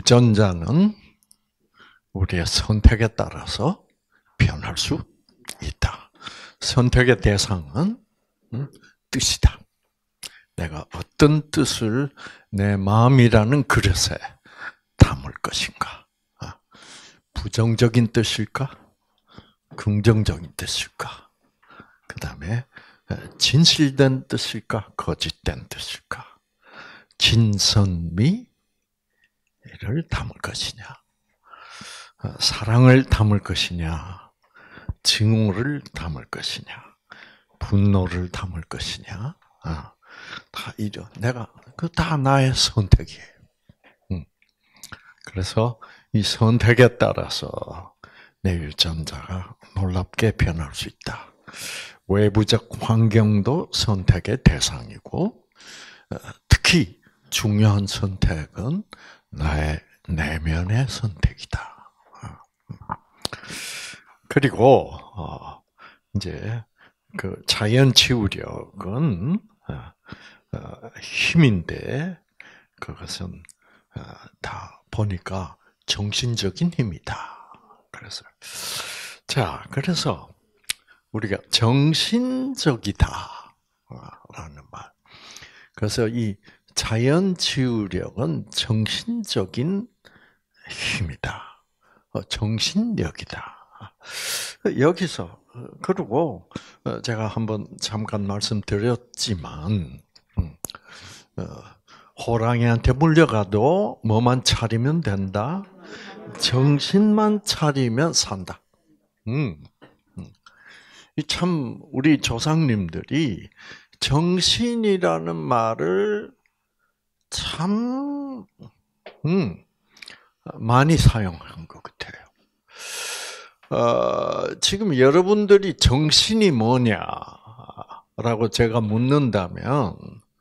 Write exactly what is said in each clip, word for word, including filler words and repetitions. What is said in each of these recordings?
유전자는 우리의 선택에 따라서 변할 수 있다. 선택의 대상은 뜻이다. 내가 어떤 뜻을 내 마음이라는 그릇에 담을 것인가? 부정적인 뜻일까? 긍정적인 뜻일까? 그 다음에 진실된 뜻일까? 거짓된 뜻일까? 진선미를 담을 것이냐? 사랑을 담을 것이냐? 증오를 담을 것이냐? 분노를 담을 것이냐? 다 이런 내가 그 다 나의 선택이에요. 그래서 이 선택에 따라서 내 유전자가 놀랍게 변할 수 있다. 외부적 환경도 선택의 대상이고, 특히 중요한 선택은 나의 내면의 선택이다. 그리고 이제 그 자연 치유력은 힘인데 그것은 다 보니까 정신적인 힘이다. 그래서 자, 그래서 우리가 정신적이다라는 말. 그래서 이 자연 치유력은 정신적인 힘이다. 정신력이다. 여기서 그리고 제가 한번 잠깐 말씀드렸지만 호랑이한테 물려가도 뭐만 차리면 된다. 정신만 차리면 산다. 음, 음. 참 우리 조상님들이 정신이라는 말을 참 음, 많이 사용한 것 같아요. 어, 지금 여러분들이 정신이 뭐냐라고 제가 묻는다면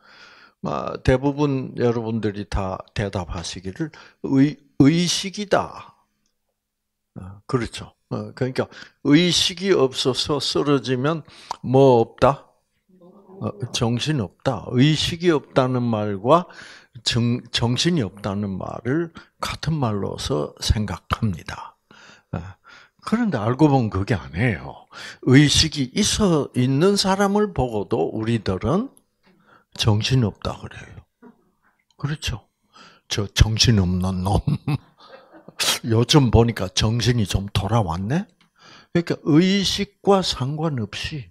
대부분 여러분들이 다 대답하시기를 의, 의식이다. 그렇죠. 그러니까 의식이 없어서 쓰러지면 뭐 없다? 정신 없다. 의식이 없다는 말과 정, 정신이 없다는 말을 같은 말로서 생각합니다. 그런데 알고 보면 그게 아니에요. 의식이 있어 있는 사람을 보고도 우리들은 정신이 없다 그래요. 그렇죠. 저 정신없는 놈. 요즘 보니까 정신이 좀 돌아왔네? 그러니까 의식과 상관없이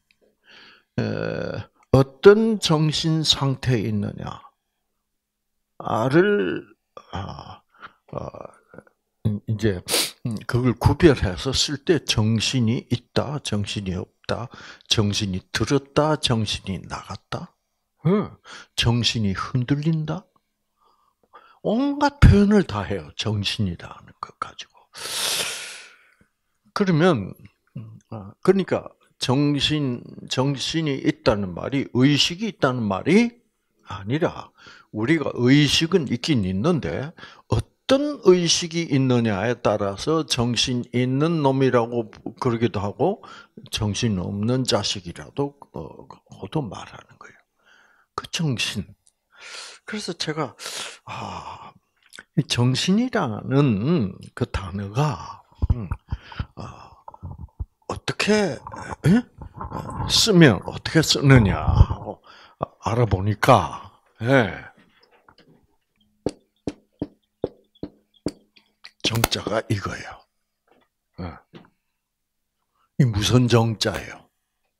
어떤 정신 상태에 있느냐를 이제 그걸 구별해서 쓸 때 정신이 있다, 정신이 없다, 정신이 들었다, 정신이 나갔다, 정신이 흔들린다. 온갖 표현을 다 해요. 정신이라는 것 가지고. 그러면 그러니까 정신 정신이 있다는 말이 의식이 있다는 말이 아니라 우리가 의식은 있긴 있는데 어떤 의식이 있느냐에 따라서 정신 있는 놈이라고 그러기도 하고 정신 없는 자식이라도 도 말하는 거예요. 그 정신. 그래서 제가 아, 정신이라는 그 단어가 음, 어, 어떻게 에? 쓰면 어떻게 쓰느냐 알아보니까 예. 정자가 이거예요. 예. 이 무슨 정자예요?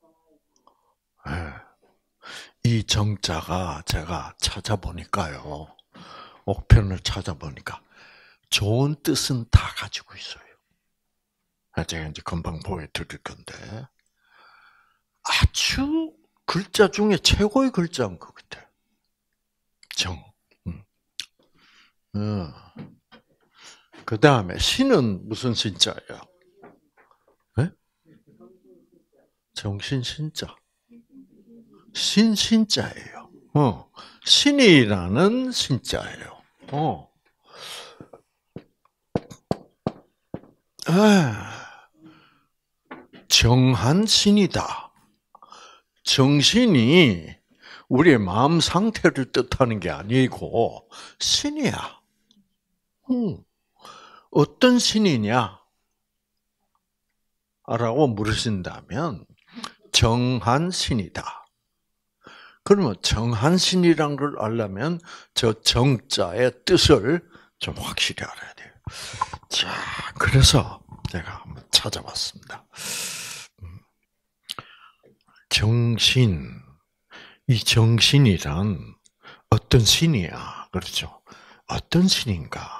예. 이 정자가 제가 찾아보니까요. 옥편을 찾아보니까 좋은 뜻은 다 가지고 있어요. 제가 이제 금방 보여드릴 건데 아주 글자 중에 최고의 글자인 것 같아요. 정. 음. 음. 그 다음에 신은 무슨 신자예요? 네? 정신 신자. 신신자예요. 어. 신이라는 신자예요. 어. 아, 정한 신이다. 정신이 우리의 마음 상태를 뜻하는 게 아니고 신이야. 음. 어떤 신이냐? 라고 물으신다면 정한 신이다. 그러면 정한 신이란 걸 알려면 저 정자의 뜻을 좀 확실히 알아야 돼요. 자, 그래서 제가 한번 찾아봤습니다. 정신, 이 정신이란 어떤 신이야? 그렇죠? 어떤 신인가?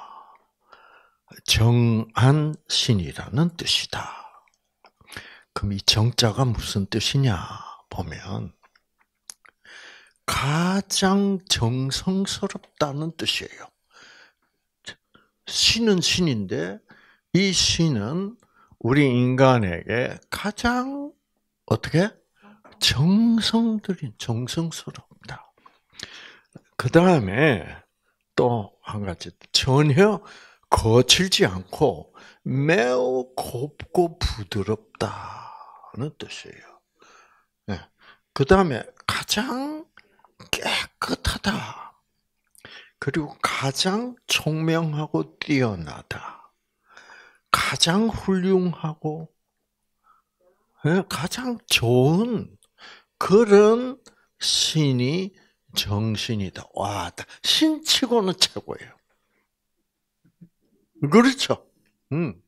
정한 신이라는 뜻이다. 그럼 이 정자가 무슨 뜻이냐 보면 가장 정성스럽다는 뜻이에요. 신은 신인데 이 신은 우리 인간에게 가장 어떻게 정성들인 정성스럽다. 그 다음에 또 한 가지 전혀 거칠지 않고 매우 곱고 부드럽다는 뜻이에요. 네. 그 다음에 가장 깨끗하다. 그리고 가장 총명하고 뛰어나다. 가장 훌륭하고 가장 좋은 그런 신이 정신이다. 와, 신치고는 최고예요. 그렇죠. 음.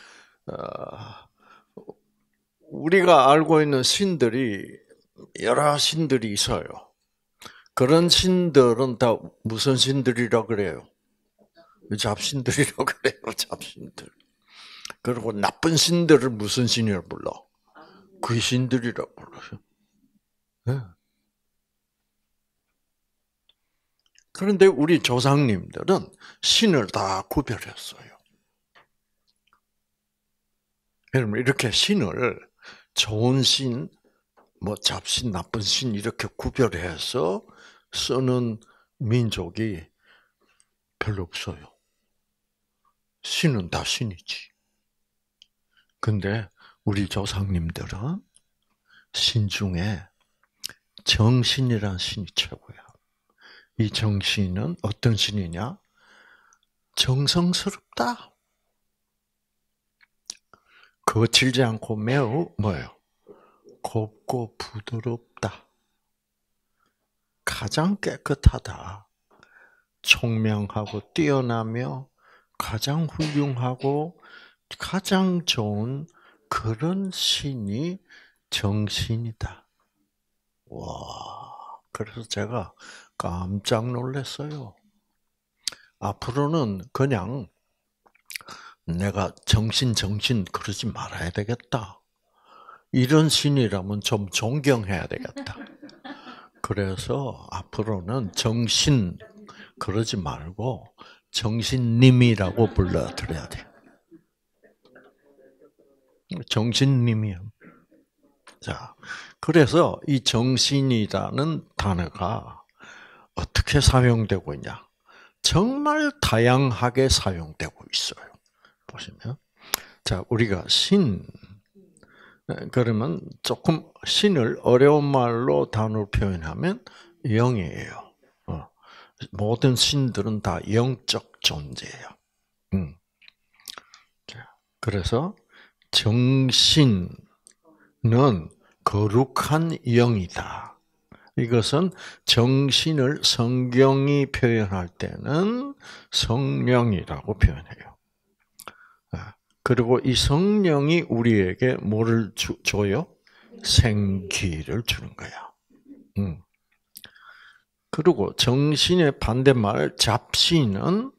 어, 우리가 알고 있는 신들이 여러 신들이 있어요. 그런 신들은 다 무슨 신들이라 그래요? 잡신들이라고 그래요. 잡신들. 그리고 나쁜 신들을 무슨 신이라고 불러? 귀신들이라고 불러요. 네. 그런데 우리 조상님들은 신을 다 구별했어요. 그러면 이렇게 신을 좋은 신, 뭐 잡신, 나쁜 신 이렇게 구별해서 쓰는 민족이 별로 없어요. 신은 다 신이지. 근데 우리 조상님들은 신 중에 정신이라는 신이 최고야. 이 정신은 어떤 신이냐? 정성스럽다. 거칠지 않고 매우 뭐예요? 곱고 부드럽다. 가장 깨끗하다. 총명하고 뛰어나며 가장 훌륭하고 가장 좋은 그런 신이 정신이다. 와, 그래서 제가 깜짝 놀랐어요. 앞으로는 그냥 내가 정신, 정신 그러지 말아야 되겠다. 이런 신이라면 좀 존경해야 되겠다. 그래서 앞으로는 정신 그러지 말고 정신님이라고 불러드려야 돼. 정신님이요. 자, 그래서 이 정신이라는 단어가 어떻게 사용되고 있냐? 정말 다양하게 사용되고 있어요. 보시면, 자, 우리가 신 그러면 조금 신을 어려운 말로 단어로 표현하면 영이에요. 모든 신들은 다 영적 존재예요. 음. 그래서 정신은 거룩한 영이다. 이것은 정신을 성경이 표현할 때는 성령이라고 표현해요. 그리고 이 성령이 우리에게 뭐를 주, 줘요? 생기를 주는 거야. 음. 그리고 정신의 반대말 잡신은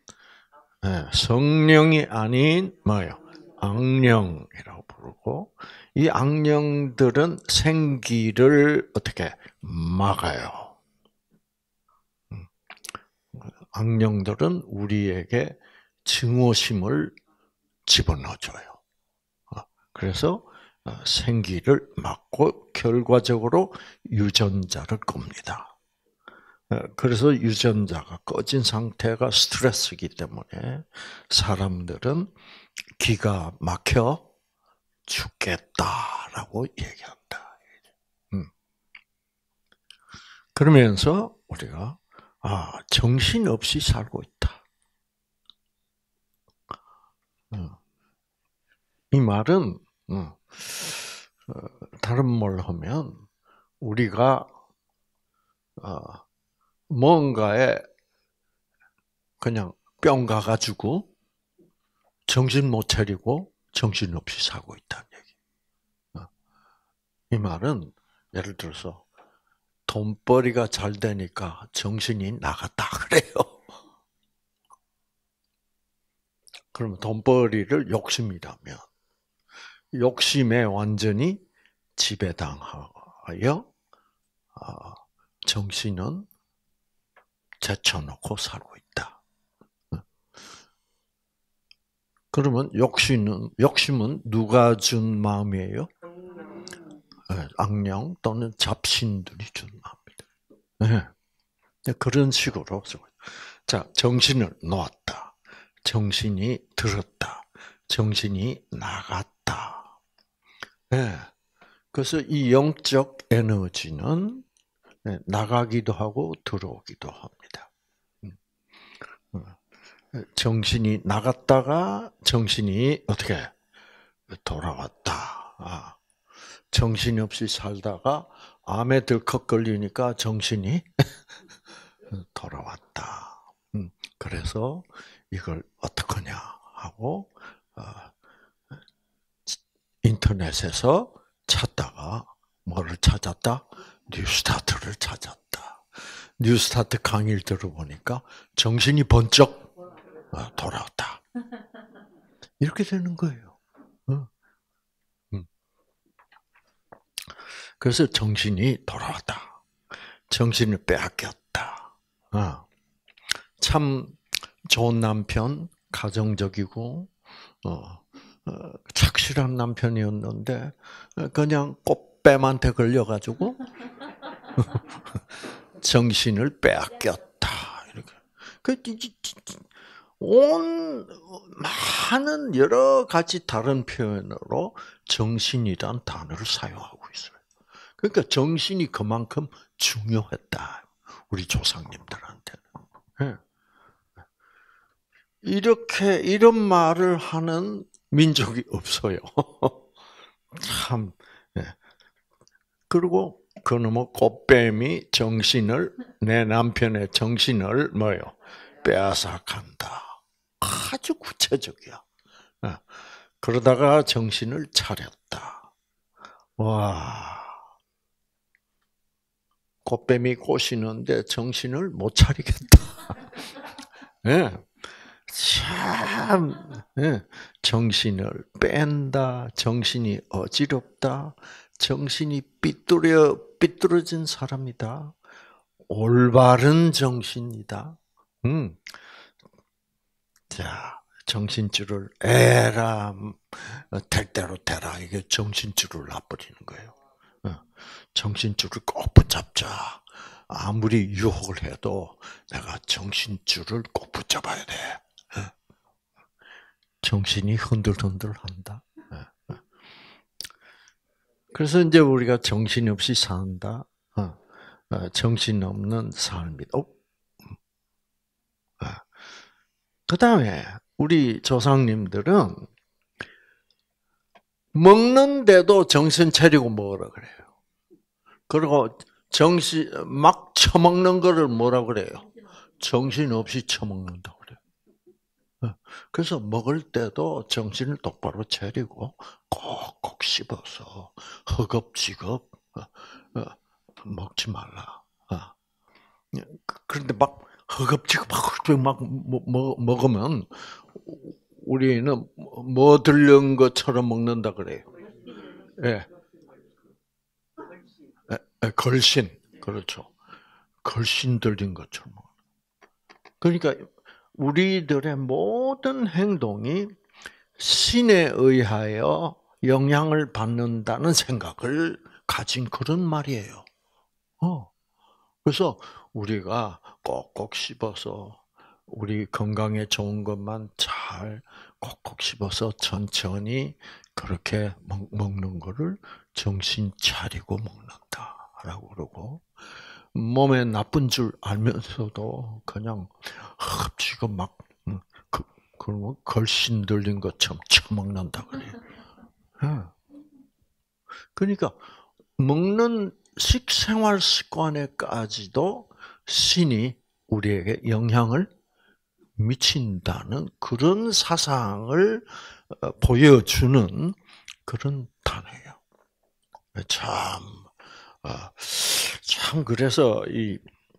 성령이 아닌 뭐예요? 악령이라고 부르고 이 악령들은 생기를 어떻게 막아요? 악령들은 우리에게 증오심을 집어넣어줘요. 그래서 생기를 막고 결과적으로 유전자를 겁니다. 그래서 유전자가 꺼진 상태가 스트레스이기 때문에 사람들은 기가 막혀 죽겠다라고 얘기한다. 음. 그러면서 우리가 아, 정신 없이 살고 있다. 이 말은 어, 다른 말로 하면 우리가 어, 뭔가에 그냥 뿅 가가지고 정신 못 차리고 정신없이 살고 있다는 얘기. 어. 이 말은 예를 들어서 돈벌이가 잘 되니까 정신이 나갔다 그래요. 그러면 돈벌이를 욕심이라면 욕심에 완전히 지배당하여 정신은 제쳐놓고 살고 있다. 그러면 욕심은 욕심은 누가 준 마음이에요? 악령 또는 잡신들이 준 마음이다. 네. 그런 식으로 자 정신을 놓았다. 정신이 들었다. 정신이 나갔다. 네. 그래서 이 영적 에너지는 나가기도 하고 들어오기도 합니다. 정신이 나갔다가 정신이 어떻게 돌아왔다. 정신이 없이 살다가 암에 들컥 걸리니까 정신이 돌아왔다. 그래서 이걸 어떡하냐 하고 인터넷에서 찾다가 뭐를 찾았다? 뉴스타트를 찾았다. 뉴스타트 강의를 들어보니까 정신이 번쩍 돌아왔다. 이렇게 되는 거예요. 그래서 정신이 돌아왔다. 정신을 빼앗겼다. 참 좋은 남편, 가정적이고 착실한 남편이었는데 그냥 꽃뱀한테 걸려가지고 정신을 빼앗겼다. 이렇게. 온 많은 여러 가지 다른 표현으로 정신이란 단어를 사용하고 있어요. 그러니까 정신이 그만큼 중요했다. 우리 조상님들한테는. 이렇게 이런 말을 하는 민족이 없어요. 참. 그리고 그놈의 꽃뱀이 정신을 내 남편의 정신을 뭐요? 빼앗아 간다. 아주 구체적이야. 그러다가 정신을 차렸다. 와, 꽃뱀이 꼬시는데 정신을 못 차리겠다. 네. 참, 네. 정신을 뺀다. 정신이 어지럽다. 정신이 삐뚤어 삐뚤어진 사람이다. 올바른 정신이다. 음. 자, 정신줄을 에라, 될 대로 되라. 이게 정신줄을 놔버리는 거예요. 정신줄을 꼭 붙잡자. 아무리 유혹을 해도 내가 정신줄을 꼭 붙잡아야 돼. 정신이 흔들흔들한다. 그래서 이제 우리가 정신이 없이 산다. 정신 없는 삶이다. 그 다음에 우리 조상님들은 먹는데도 정신 차리고 먹으라 그래요. 그리고 정신 막 처먹는 거를 뭐라 그래요? 정신 없이 처먹는다 그래요. 그래서 먹을 때도 정신을 똑바로 차리고 꼭꼭 씹어서 허겁지겁 먹지 말라. 그런데 막 허겁지겁 막 먹으면 우리는 뭐 들른 것처럼 먹는다 그래요. 예. 걸신, 그렇죠. 걸신 들린 것처럼. 그러니까 우리들의 모든 행동이 신에 의하여 영향을 받는다는 생각을 가진 그런 말이에요. 어. 그래서 우리가 꼭꼭 씹어서 우리 건강에 좋은 것만 잘 꼭꼭 씹어서 천천히 그렇게 먹, 먹는 거를 정신 차리고 먹는다라고 그러고 몸에 나쁜 줄 알면서도 그냥 흡지고 막 그, 그러면 걸신 들린 것처럼 처먹는다 그래요. 그러니까 먹는 식생활 습관에까지도 신이 우리에게 영향을 미친다는 그런 사상을 보여주는 그런 단어예요. 참, 참 그래서 이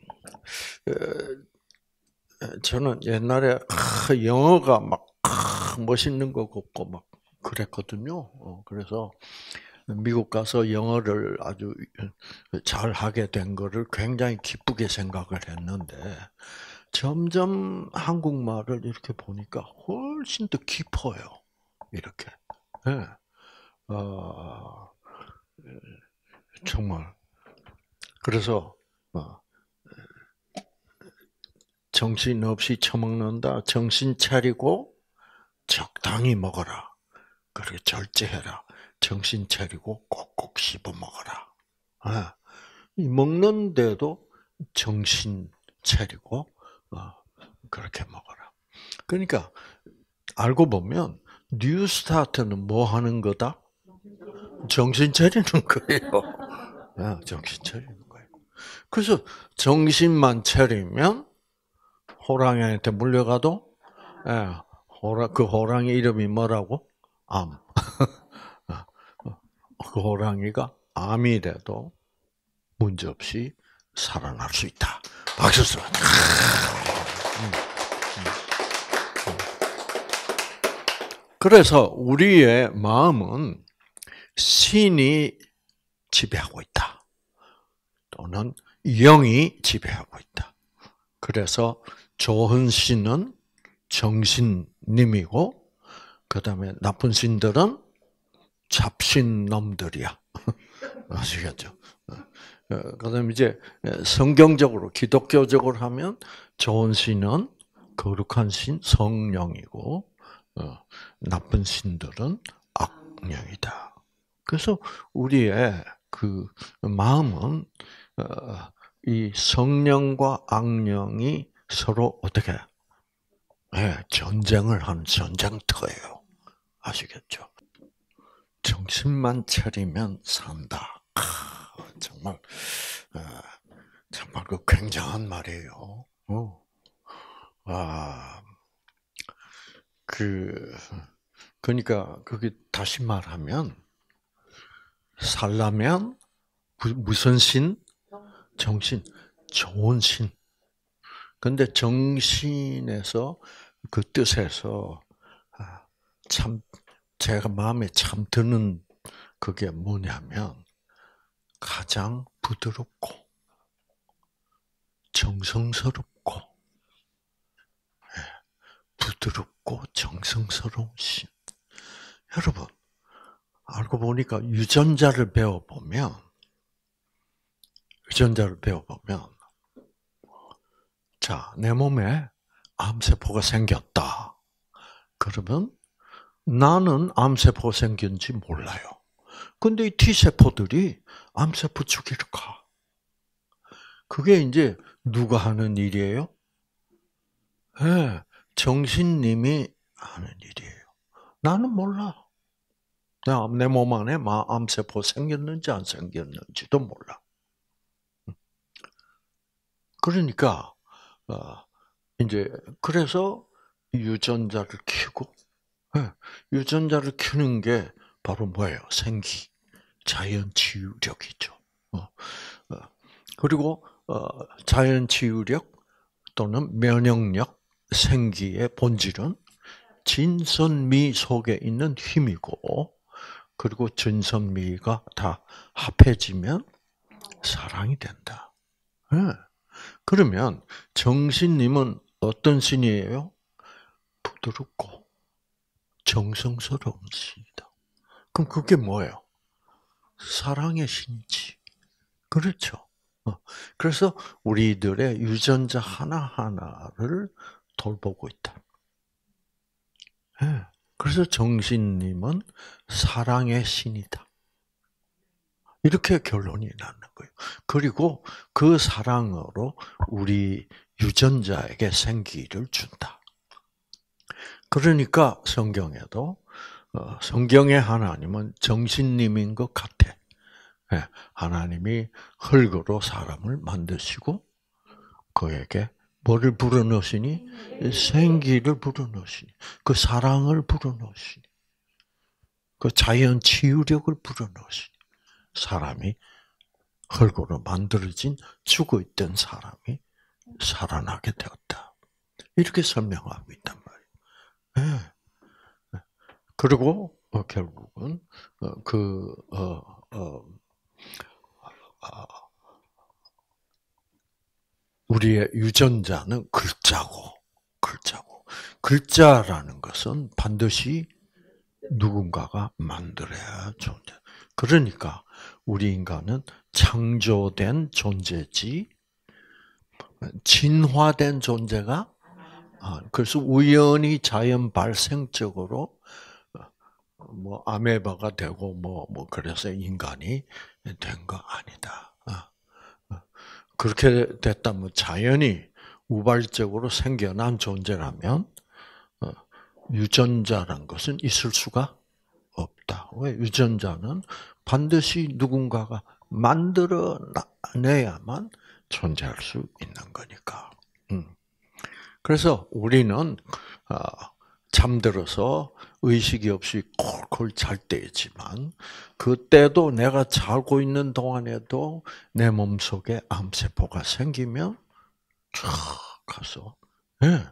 저는 옛날에 영어가 막 멋있는 거 같고 막 그랬거든요. 그래서 미국 가서 영어를 아주 잘 하게 된 거를 굉장히 기쁘게 생각을 했는데 점점 한국말을 이렇게 보니까 훨씬 더 깊어요. 이렇게. 네. 어, 정말. 그래서 어, 정신없이 처먹는다. 정신 차리고 적당히 먹어라. 그리고 절제해라. 정신 차리고 꼭꼭 씹어 먹어라. 아, 먹는데도 정신 차리고 어, 그렇게 먹어라. 그러니까 알고 보면 뉴스타트는 뭐 하는 거다? 정신 차리는 거예요. 아, 정신 차리는 거예요. 그래서 정신만 차리면 호랑이한테 물려가도 예, 호랑 그 호랑이 이름이 뭐라고? 암. 그 호랑이가 암이라도 문제없이 살아날 수 있다. 박수 쳐. 그래서 우리의 마음은 신이 지배하고 있다. 또는 영이 지배하고 있다. 그래서 좋은 신은 정신님이고, 그 다음에 나쁜 신들은 잡신놈들이야. 아시겠죠? 그 다음에 이제 성경적으로, 기독교적으로 하면 좋은 신은 거룩한 신, 성령이고, 나쁜 신들은 악령이다. 그래서 우리의 그 마음은 이 성령과 악령이 서로 어떻게 네, 전쟁을 하는 전쟁터예요. 아시겠죠? 정신만 차리면 산다. 아, 정말 정말 그 굉장한 말이에요. 어. 아, 그 그러니까 그게 다시 말하면 살려면 무슨 신? 정신, 좋은 신. 근데 정신에서 그 뜻에서 참 제가 마음에 참 드는 그게 뭐냐면 가장 부드럽고 정성스럽고 부드럽고 정성스러운 신. 여러분 알고 보니까 유전자를 배워보면 유전자를 배워보면 자, 내 몸에 암세포가 생겼다. 그러면 나는 암세포가 생긴지 몰라요. 근데 이 T세포들이 암세포 죽이러 가. 그게 이제 누가 하는 일이에요? 네, 정신님이 하는 일이에요. 나는 몰라. 내 몸 안에 암세포 생겼는지 안 생겼는지도 몰라. 그러니까 어, 이제 그래서 유전자를 키우고 네, 유전자를 키우는 게 바로 뭐예요? 생기, 자연 치유력이죠. 어, 어, 그리고 어, 자연 치유력 또는 면역력, 생기의 본질은 진선미 속에 있는 힘이고, 그리고 진선미가 다 합해지면 사랑이 된다. 네. 그러면 정신님은 어떤 신이에요? 부드럽고 정성스러운 신이다. 그럼 그게 뭐예요? 사랑의 신이지. 그렇죠. 그래서 우리들의 유전자 하나하나를 돌보고 있다. 그래서 정신님은 사랑의 신이다. 이렇게 결론이 나는 거예요. 그리고 그 사랑으로 우리 유전자에게 생기를 준다. 그러니까 성경에도 어, 성경의 하나님은 정신님인 것 같아. 예, 하나님이 흙으로 사람을 만드시고 그에게 뭐를 불어넣으시니? 생기를 불어넣으시니. 그 사랑을 불어넣으시니. 그 자연 치유력을 불어넣으시니. 사람이 흙으로 만들어진 죽어있던 사람이 살아나게 되었다. 이렇게 설명하고 있단 말이에요. 예. 그리고 어, 결국은 어, 그 어, 어, 어, 우리의 유전자는 글자고, 글자고. 글자라는 것은 반드시 누군가가 만들어야 존재. 그러니까 우리 인간은 창조된 존재지, 진화된 존재가, 아, 그래서 우연히 자연 발생적으로 뭐 아메바가 되고 뭐 뭐 그래서 인간이 된 거 아니다. 그렇게 됐다면 자연이 우발적으로 생겨난 존재라면 유전자란 것은 있을 수가 없다. 왜? 유전자는 반드시 누군가가 만들어내야만 존재할 수 있는 거니까. 그래서 우리는 잠들어서 의식이 없이 콜콜 잘 때이지만 그때도 내가 자고 있는 동안에도 내 몸속에 암세포가 생기면 쫙 가서 예,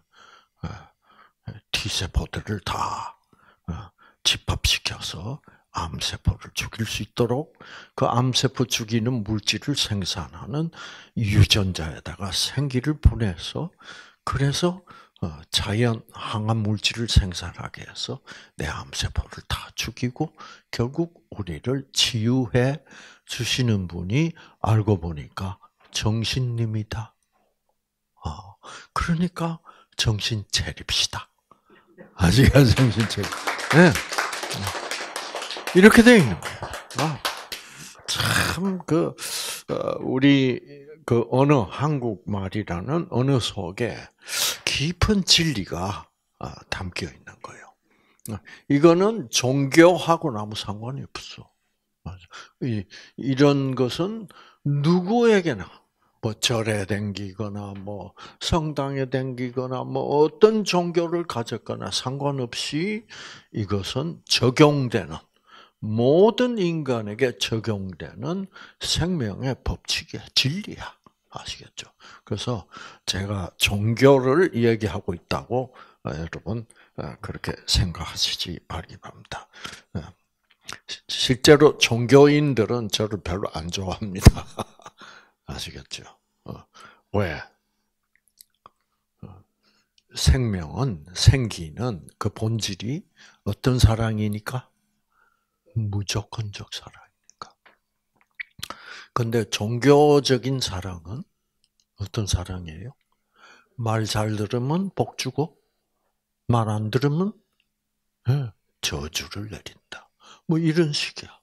T세포들을 다 집합시켜서 암세포를 죽일 수 있도록 그 암세포 죽이는 물질을 생산하는 유전자에다가 생기를 보내서 그래서 자연 항암 물질을 생산하게 해서 내 암세포를 다 죽이고 결국 우리를 치유해 주시는 분이 알고 보니까 정신님이다. 그러니까 정신 차립시다. 아직은 정신 차립. 네. 이렇게 되어 있는 거예요. 참, 그, 우리, 그, 언어, 한국말이라는 언어 속에 깊은 진리가 담겨 있는 거예요. 이거는 종교하고는 아무 상관이 없어. 이, 이런 것은 누구에게나, 뭐, 절에 댕기거나, 뭐, 성당에 댕기거나, 뭐, 어떤 종교를 가졌거나 상관없이 이것은 적용되는, 모든 인간에게 적용되는 생명의 법칙이야, 진리야. 아시겠죠? 그래서 제가 종교를 얘기하고 있다고 여러분 그렇게 생각하시지 바라기 바랍니다. 실제로 종교인들은 저를 별로 안 좋아합니다. 아시겠죠? 왜? 생명은, 생기는 그 본질이 어떤 사랑이니까? 무조건적 사랑이니까. 근데 종교적인 사랑은 어떤 사랑이에요? 말 잘 들으면 복 주고, 말 안 들으면 저주를 내린다. 뭐 이런 식이야.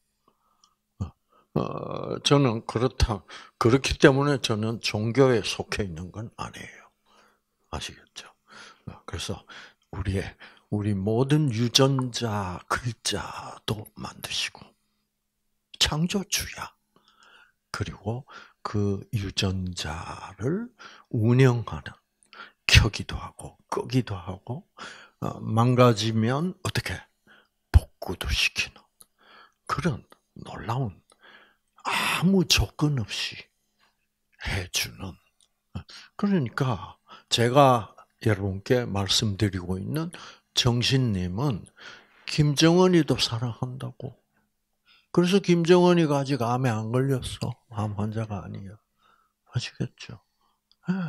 어, 저는 그렇다, 그렇기 때문에 저는 종교에 속해 있는 건 아니에요. 아시겠죠? 그래서 우리의, 우리 모든 유전자 글자도 만드시고, 창조주야. 그리고 그 유전자를 운영하는, 켜기도 하고, 끄기도 하고, 망가지면 어떻게 복구도 시키는 그런 놀라운 아무 조건 없이 해주는. 그러니까 제가 여러분께 말씀드리고 있는 정신님은 김정은이도 사랑한다고. 그래서 김정은이가 아직 암에 안 걸렸어. 암 환자가 아니야. 아시겠죠? 네.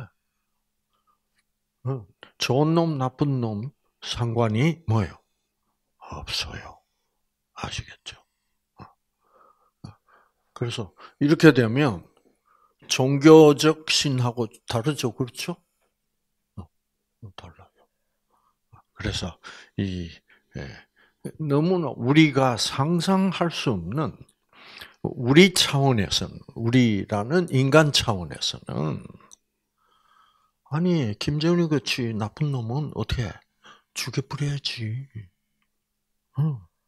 좋은 놈, 나쁜 놈 상관이 뭐예요? 없어요. 아시겠죠? 그래서 이렇게 되면 종교적 신하고 다르죠, 그렇죠? 달라요. 그래서 이 너무나 우리가 상상할 수 없는 우리 차원에서는 우리라는 인간 차원에서는 아니 김정일 같이 나쁜 놈은 어떻게 죽여버려야지. 응.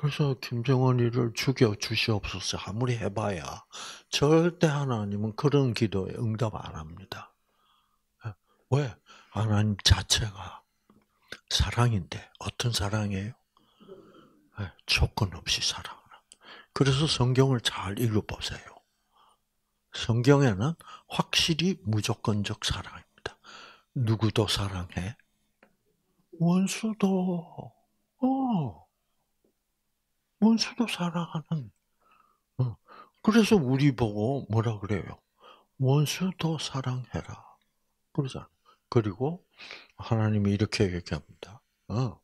그래서 김정은이를 죽여 주시옵소서 아무리 해봐야 절대 하나님은 그런 기도에 응답 안 합니다. 왜? 하나님 자체가 사랑인데 어떤 사랑이에요? 조건 없이 사랑하는. 그래서 성경을 잘 읽어보세요. 성경에는 확실히 무조건적 사랑입니다. 누구도 사랑해? 원수도. 어, 원수도 사랑하는. 어. 그래서 우리 보고 뭐라 그래요? 원수도 사랑해라. 그러잖아. 그리고 하나님이 이렇게 얘기합니다. 어.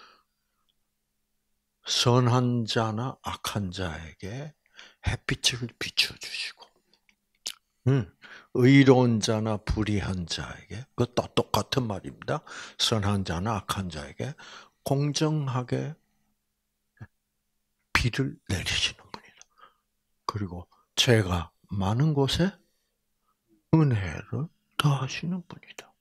선한 자나 악한 자에게 햇빛을 비춰주시고, 음, 의로운 자나 불의한 자에게, 그것도 똑같은 말입니다. 선한 자나 악한 자에게 공정하게 비를 내리시는 분이다. 그리고 죄가 많은 곳에 은혜를 더하시는 분이다.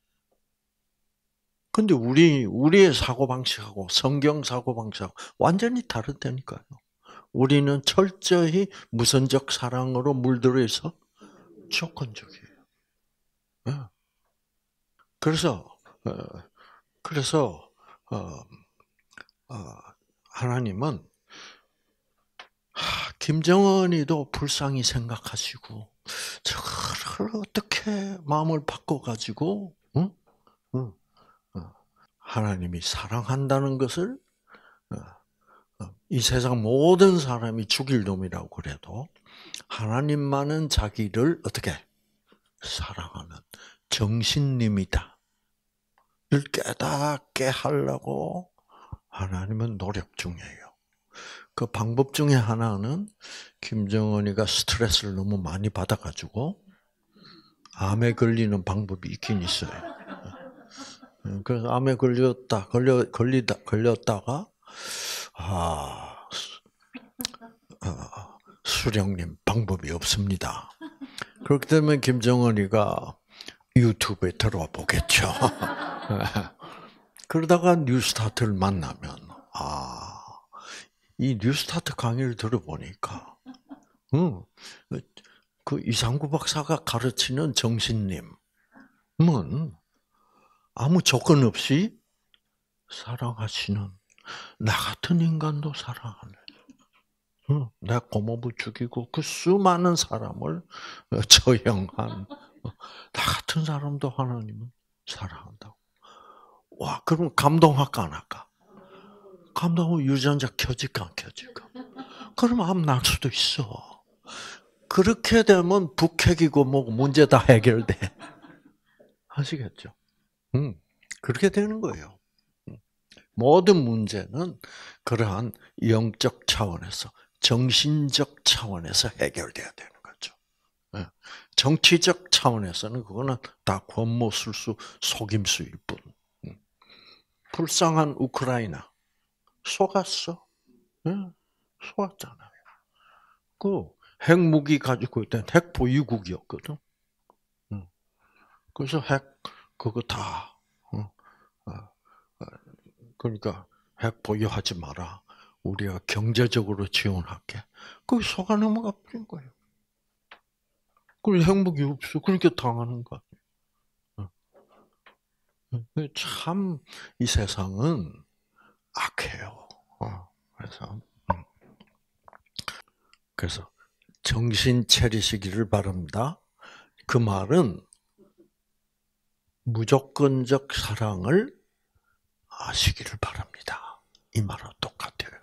근데 우리, 우리의 사고방식하고 성경 사고방식하고 완전히 다르다니까요. 우리는 철저히 무선적 사랑으로 물들어 있어 조건적이에요. 그래서, 어, 그래서, 어, 어, 하나님은, 하, 김정은이도 불쌍히 생각하시고, 저걸 어떻게 마음을 바꿔가지고, 응? 응. 하나님이 사랑한다는 것을 이 세상 모든 사람이 죽일 놈이라고 그래도 하나님만은 자기를 어떻게 사랑하는 정신님이다. 를 깨닫게 하려고 하나님은 노력 중이에요. 그 방법 중에 하나는 김정은이가 스트레스를 너무 많이 받아가지고 암에 걸리는 방법이 있긴 있어요. 그래서 암에 걸렸다, 걸려, 걸리다, 걸렸다가, 아, 어, 수령님, 방법이 없습니다. 그렇기 때문에 김정은이가 유튜브에 들어와 보겠죠. 그러다가 뉴스타트를 만나면, 아, 이 뉴스타트 강의를 들어보니까, 응, 그 이상구 박사가 가르치는 정신님은 아무 조건 없이 사랑하시는, 나 같은 인간도 사랑하는, 응, 내 고모부 죽이고 그 수많은 사람을 처형한, 나 같은 사람도 하나님은 사랑한다고. 와, 그럼 감동할까 안 할까? 감동하면 유전자 켜질까 안 켜질까? 그럼 암 날 수도 있어. 그렇게 되면 북핵이고 뭐고 문제 다 해결돼. 아시겠죠? 음, 그렇게 되는 거예요. 모든 문제는 그러한 영적 차원에서, 정신적 차원에서 해결돼야 되는 거죠. 정치적 차원에서는 그거는 다 권모술수, 속임수일 뿐. 불쌍한 우크라이나 속았어. 속았잖아요. 그 핵무기 가지고 있던 핵 보유국이었거든. 그래서 핵 그거 다 그러니까 핵 보유하지 마라. 우리가 경제적으로 지원할게. 그게 속아 넘어가 버린 거예요. 그리고 핵무기 없어. 그렇게 당하는 거야. 참 이 세상은 악해요. 그래서 그래서 정신 차리시기를 바랍니다. 그 말은 무조건적 사랑을 아시기를 바랍니다. 이 말은 똑같아요.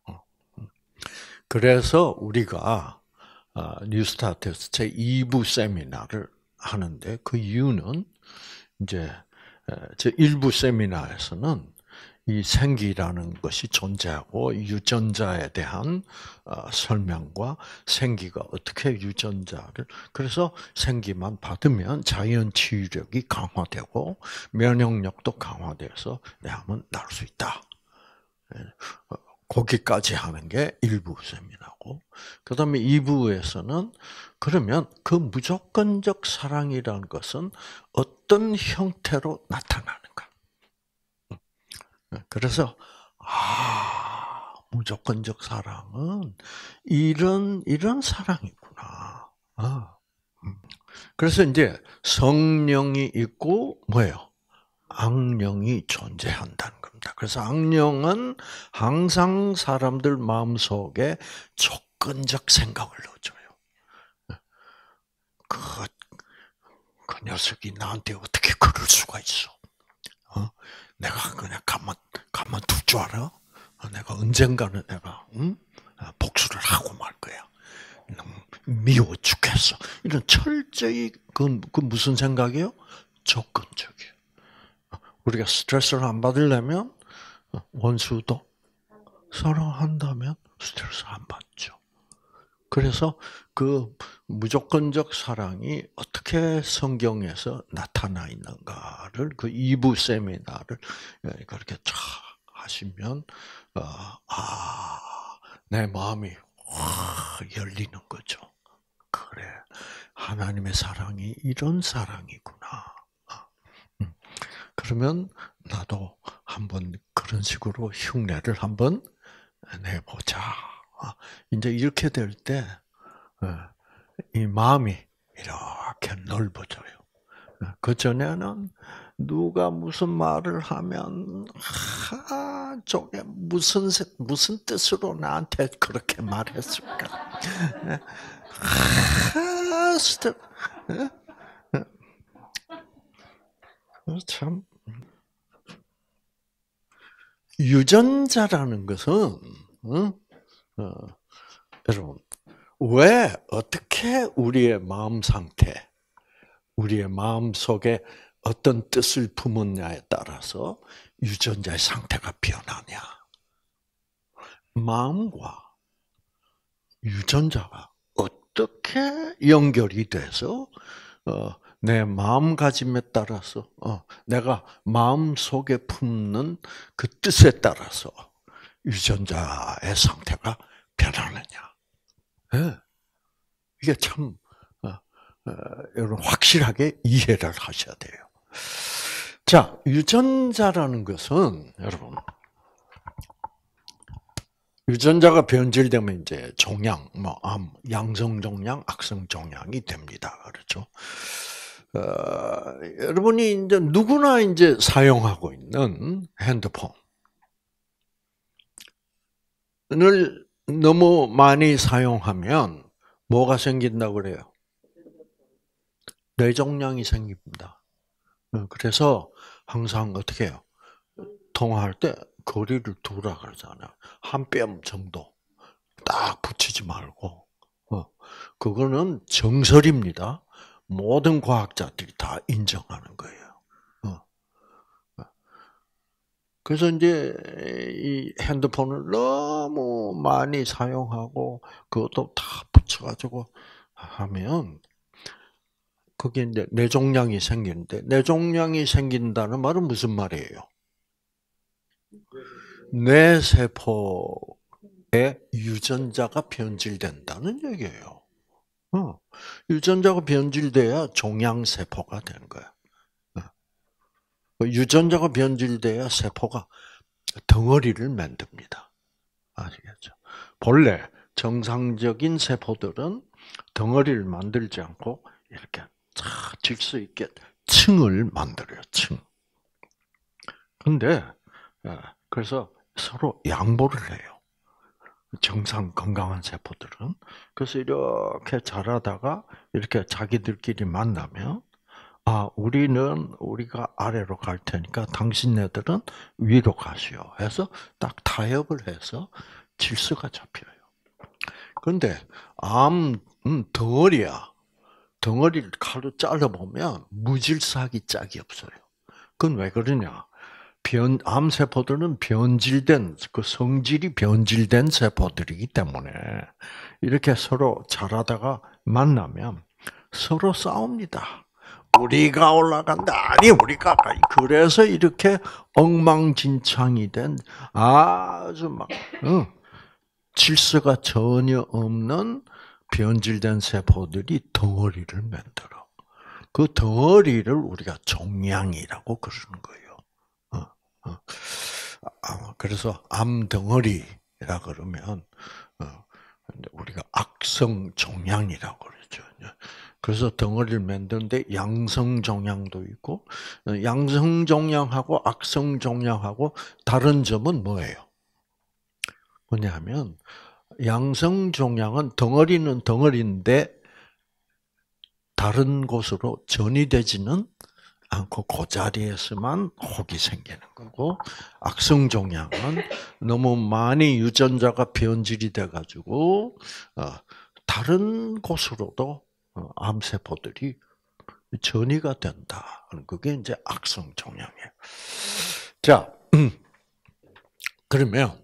그래서 우리가 뉴스타트에서 제이 부 세미나를 하는데 그 이유는 이제 제일 부 세미나에서는 이 생기라는 것이 존재하고 유전자에 대한 설명과 생기가 어떻게 유전자를 그래서 생기만 받으면 자연 치유력이 강화되고 면역력도 강화돼서 내 암은 나을 수 있다. 거기까지 하는 게 일 부 세미나고 그다음에 이 부에서는 그러면 그 무조건적 사랑이라는 것은 어떤 형태로 나타나는가? 그래서 아 무조건적 사랑은 이런 이런 사랑이구나. 아. 그래서 이제 성령이 있고 뭐예요? 악령이 존재한다는 겁니다. 그래서 악령은 항상 사람들 마음속에 조건적 생각을 넣어줘요. 그, 그 녀석이 나한테 어떻게 그럴 수가 있어? 어? 내가 그냥 가만, 가만 둘 줄 알아? 어, 내가 언젠가는 내가, 응? 복수를 하고 말 거야. 미워 죽겠어. 이런 철저히, 그, 그 무슨 생각이에요? 조건적이에요. 우리가 스트레스를 안 받으려면, 원수도 사랑한다면 스트레스 안 받죠. 그래서 그 무조건적 사랑이 어떻게 성경에서 나타나 있는가를 그 이 부 세미나를 그렇게 쫙 하시면 아, 내 마음이 확 열리는 거죠. 그래, 하나님의 사랑이 이런 사랑이구나. 그러면 나도 한번 그런 식으로 흉내를 한번 내보자. 이제 이렇게 될 때, 이 마음이 이렇게 넓어져요. 그 전에는 누가 무슨 말을 하면, 아, 저게 무슨, 무슨 뜻으로 나한테 그렇게 말했을까? 아, 스텝. 참. 유전자라는 것은, 어? 어, 여러분, 왜, 어떻게 우리의 마음 상태, 우리의 마음 속에 어떤 뜻을 품었냐에 따라서 유전자의 상태가 변하냐. 마음과 유전자가 어떻게 연결이 돼서, 어, 내 마음가짐에 따라서, 어, 내가 마음 속에 품는 그 뜻에 따라서 유전자의 상태가 변하느냐. 네. 이게 참, 어, 어, 여러분 확실하게 이해를 하셔야 돼요. 자, 유전자라는 것은 여러분 유전자가 변질되면 이제 종양, 뭐 암, 양성 종양, 악성 종양이 됩니다. 그렇죠? 어, 여러분이 이제 누구나 이제 사용하고 있는 핸드폰을 너무 많이 사용하면 뭐가 생긴다고 그래요? 뇌종양이 생깁니다. 그래서 항상 어떻게 해요? 통화할 때 거리를 두라 그러잖아요. 한 뼘 정도 딱 붙이지 말고. 그거는 정설입니다. 모든 과학자들이 다 인정하는 거예요. 그래서 이제 이 핸드폰을 너무 많이 사용하고 그것도 다 붙여가지고 하면 그게 이제 뇌종양이 생기는데 뇌종양이 생긴다는 말은 무슨 말이에요? 뇌세포의 유전자가 변질된다는 얘기예요. 어, 유전자가 변질돼야 종양세포가 되는 거야. 유전자가 변질돼야 세포가 덩어리를 만듭니다. 아시겠죠? 본래 정상적인 세포들은 덩어리를 만들지 않고 이렇게 쫙 질 수 있게 층을 만들어요. 층. 근데 그래서 서로 양보를 해요. 정상 건강한 세포들은. 그래서 이렇게 자라다가 이렇게 자기들끼리 만나면 아, 우리는 우리가 아래로 갈 테니까 당신네들은 위로 가시오. 해서 딱 타협을 해서 질서가 잡혀요. 그런데 암 음, 덩어리야. 덩어리를 칼로 잘라보면 무질서하기 짝이 없어요. 그건 왜 그러냐? 변, 암세포들은 변질된, 그 성질이 변질된 세포들이기 때문에 이렇게 서로 자라다가 만나면 서로 싸웁니다. 우리가 올라간다. 아니, 우리가 가. 그래서 이렇게 엉망진창이 된 아주 막, 응, 질서가 전혀 없는 변질된 세포들이 덩어리를 만들어. 그 덩어리를 우리가 종양이라고 그러는 거예요. 어, 어. 그래서 암 덩어리, 그러면 어, 우리가 악성 종양이라고 그러죠. 그래서 덩어리를 만드는데 양성 종양도 있고 양성 종양하고 악성 종양하고 다른 점은 뭐예요? 뭐냐면 양성 종양은 덩어리는 덩어리인데 다른 곳으로 전이되지는 않고 그 자리에서만 혹이 생기는 거고, 악성 종양은 너무 많이 유전자가 변질이 돼가지고 다른 곳으로도 암세포들이 전이가 된다. 그게 이제 악성 종양이에요. 자, 그러면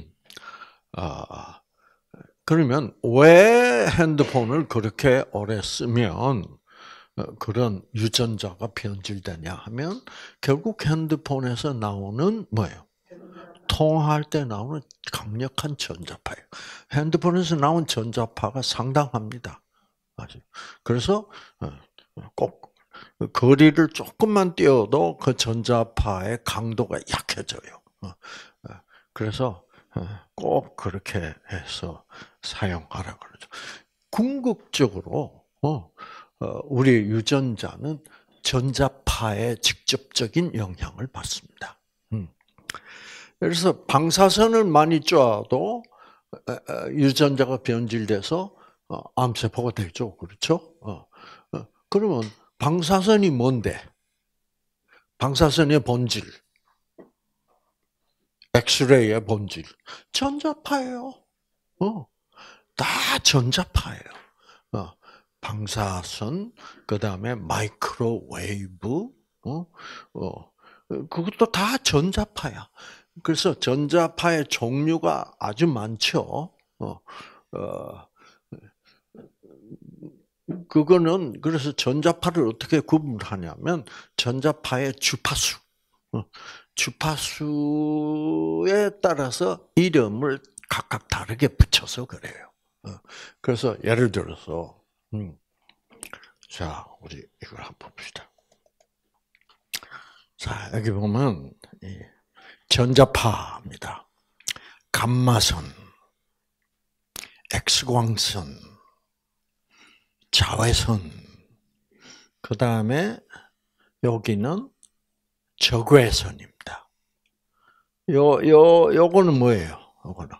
아 그러면 왜 핸드폰을 그렇게 오래 쓰면 그런 유전자가 변질되냐 하면 결국 핸드폰에서 나오는 뭐예요? 통화할 때 나오는 강력한 전자파예요. 핸드폰에서 나온 전자파가 상당합니다. 그래서 꼭 거리를 조금만 띄어도 그 전자파의 강도가 약해져요. 그래서 꼭 그렇게 해서 사용하라 그러죠. 궁극적으로 우리 유전자는 전자파의 직접적인 영향을 받습니다. 그래서 방사선을 많이 쏴도 유전자가 변질돼서 암세포가 되죠. 그렇죠? 그러면 방사선이 뭔데? 방사선의 본질. 엑스레이의 본질. 전자파예요. 어, 다 전자파예요. 어, 방사선, 그 다음에 마이크로웨이브, 어, 어, 그것도 다 전자파야. 그래서 전자파의 종류가 아주 많죠. 어, 어, 그거는 그래서 전자파를 어떻게 구분하냐면 전자파의 주파수, 어, 주파수에 따라서 이름을 각각 다르게 붙여서 그래요. 어, 그래서 예를 들어서, 음, 자, 우리 이걸 한번 봅시다. 자, 여기 보면 전자파입니다. 감마선, X광선, 자외선, 그 다음에 여기는 적외선입니다. 요, 요, 요거는 뭐예요? 요거는.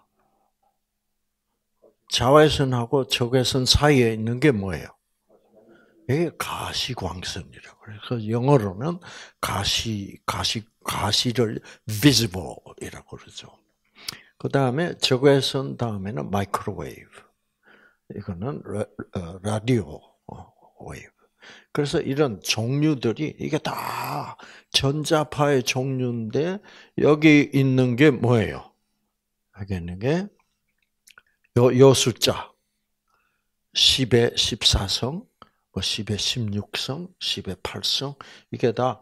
자외선하고 적외선 사이에 있는 게 뭐예요? 이게 가시광선이라고 그래요. 그래서 영어로는 가시, 가시, 가시를 visible이라고 그러죠. 그 다음에 적외선 다음에는 마이크로웨이브. 이거는 라, 라디오 웨이브. 그래서 이런 종류들이 이게 다 전자파의 종류인데 여기 있는 게 뭐예요? 여기 있는 게 요, 요 숫자 십의 십사성, 뭐 십의 십육성, 십의 팔성 이게 다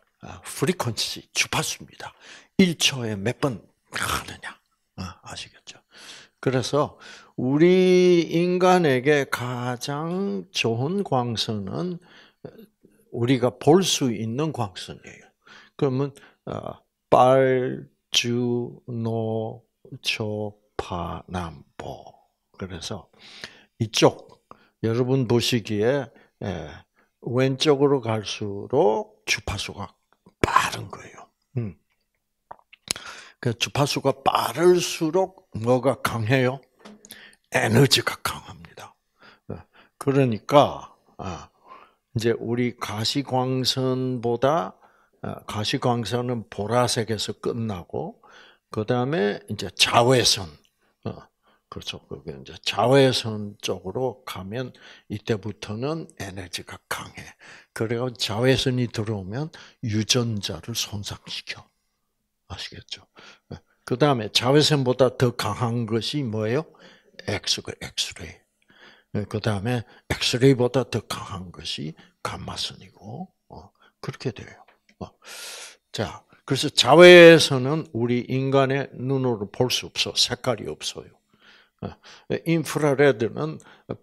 프리퀀시 주파수입니다. 일 초에 몇 번 하느냐 아시겠죠? 그래서 우리 인간에게 가장 좋은 광선은 우리가 볼 수 있는 광선이에요. 그러면 빨, 주, 노, 초, 파, 남, 보. 그래서 이쪽 여러분 보시기에 왼쪽으로 갈수록 주파수가 빠른 거예요. 음. 그 주파수가 빠를수록 뭐가 강해요? 에너지가 강합니다. 그러니까 이제 우리 가시광선보다 가시광선은 보라색에서 끝나고 그 다음에 이제 자외선 그렇죠. 그게 이제 자외선 쪽으로 가면 이때부터는 에너지가 강해. 그래서 자외선이 들어오면 유전자를 손상시켜. 아시겠죠? 그 다음에 자외선보다 더 강한 것이 뭐예요? 엑스, 엑스레이. 그 다음에 엑스레이보다 더 강한 것이 감마선이고, 어, 그렇게 돼요. 어. 자, 그래서 자외선은 우리 인간의 눈으로 볼 수 없어. 색깔이 없어요. 어. 인프라레드는